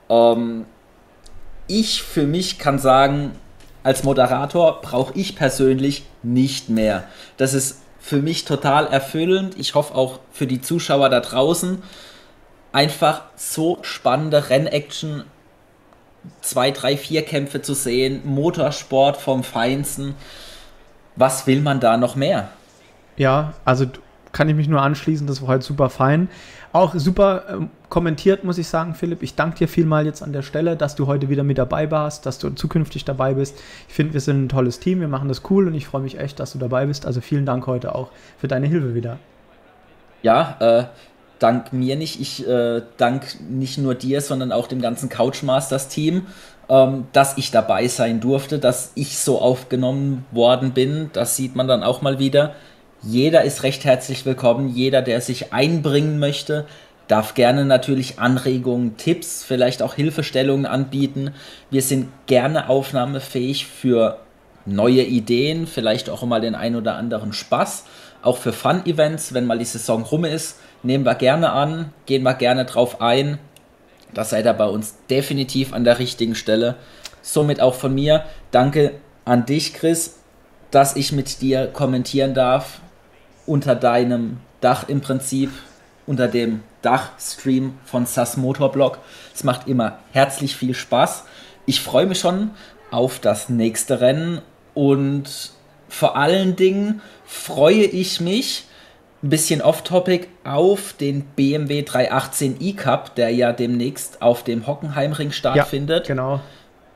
Ich für mich kann sagen, als Moderator brauche ich persönlich nicht mehr. Das ist für mich total erfüllend. Ich hoffe auch für die Zuschauer da draußen. Einfach so spannende Rennaction, 2, 3, 4 Kämpfe zu sehen, Motorsport vom Feinsten. Was will man da noch mehr? Ja, also kann ich mich nur anschließen, das war heute super fein. Auch super kommentiert, muss ich sagen, Philipp. Ich danke dir vielmal jetzt an der Stelle, dass du heute wieder mit dabei warst, dass du zukünftig dabei bist. Ich finde, wir sind ein tolles Team, wir machen das cool und ich freue mich echt, dass du dabei bist. Also vielen Dank heute auch für deine Hilfe wieder. Ja, dank mir nicht. Ich dank nicht nur dir, sondern auch dem ganzen Couchmasters-Team, dass ich dabei sein durfte, dass ich so aufgenommen worden bin. Das sieht man dann auch mal wieder. Jeder ist recht herzlich willkommen. Jeder, der sich einbringen möchte, darf gerne natürlich Anregungen, Tipps, vielleicht auch Hilfestellungen anbieten. Wir sind gerne aufnahmefähig für neue Ideen, vielleicht auch mal den ein oder anderen Spaß. Auch für Fun-Events, wenn mal die Saison rum ist, nehmen wir gerne an, gehen wir gerne drauf ein. Da seid ihr bei uns definitiv an der richtigen Stelle. Somit auch von mir, danke an dich, Chris, dass ich mit dir kommentieren darf, unter deinem Dach im Prinzip, unter dem Dachstream von SAS Motorblog. Es macht immer herzlich viel Spaß. Ich freue mich schon auf das nächste Rennen und vor allen Dingen freue ich mich, ein bisschen off-topic, auf den BMW 318 E-Cup, der ja demnächst auf dem Hockenheimring stattfindet. Ja, genau.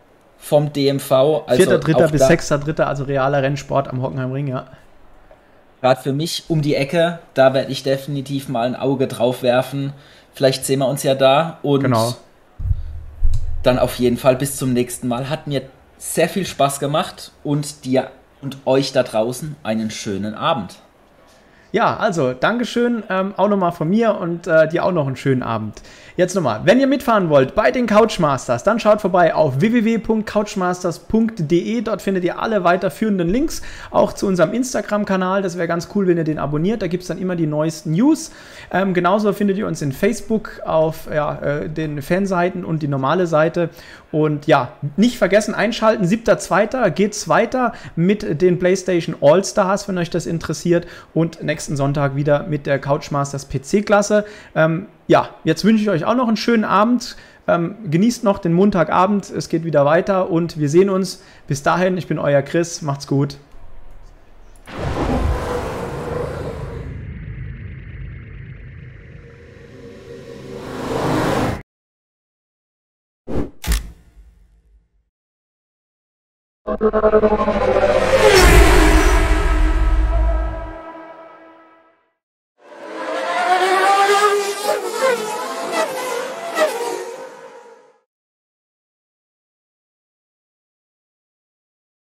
vom DMV. Also 4.3. bis 6.3., also realer Rennsport am Hockenheimring, ja. Gerade für mich um die Ecke, da werde ich definitiv mal ein Auge drauf werfen. Vielleicht sehen wir uns ja da und genau. Dann auf jeden Fall bis zum nächsten Mal. Hat mir sehr viel Spaß gemacht und dir und euch da draußen einen schönen Abend. Ja, also Dankeschön auch nochmal von mir und dir auch noch einen schönen Abend. Jetzt nochmal, wenn ihr mitfahren wollt bei den Couchmasters, dann schaut vorbei auf www.couchmasters.de. Dort findet ihr alle weiterführenden Links, auch zu unserem Instagram-Kanal. Das wäre ganz cool, wenn ihr den abonniert. Da gibt es dann immer die neuesten News. Genauso findet ihr uns in Facebook auf den Fanseiten und die normale Seite. Und ja, nicht vergessen, einschalten, 7.2. geht's weiter mit den PlayStation All-Stars, wenn euch das interessiert. Und nächsten Sonntag wieder mit der Couchmasters PC-Klasse. Jetzt wünsche ich euch auch noch einen schönen Abend. Genießt noch den Montagabend. Es geht wieder weiter und wir sehen uns. Bis dahin, ich bin euer Chris. Macht's gut.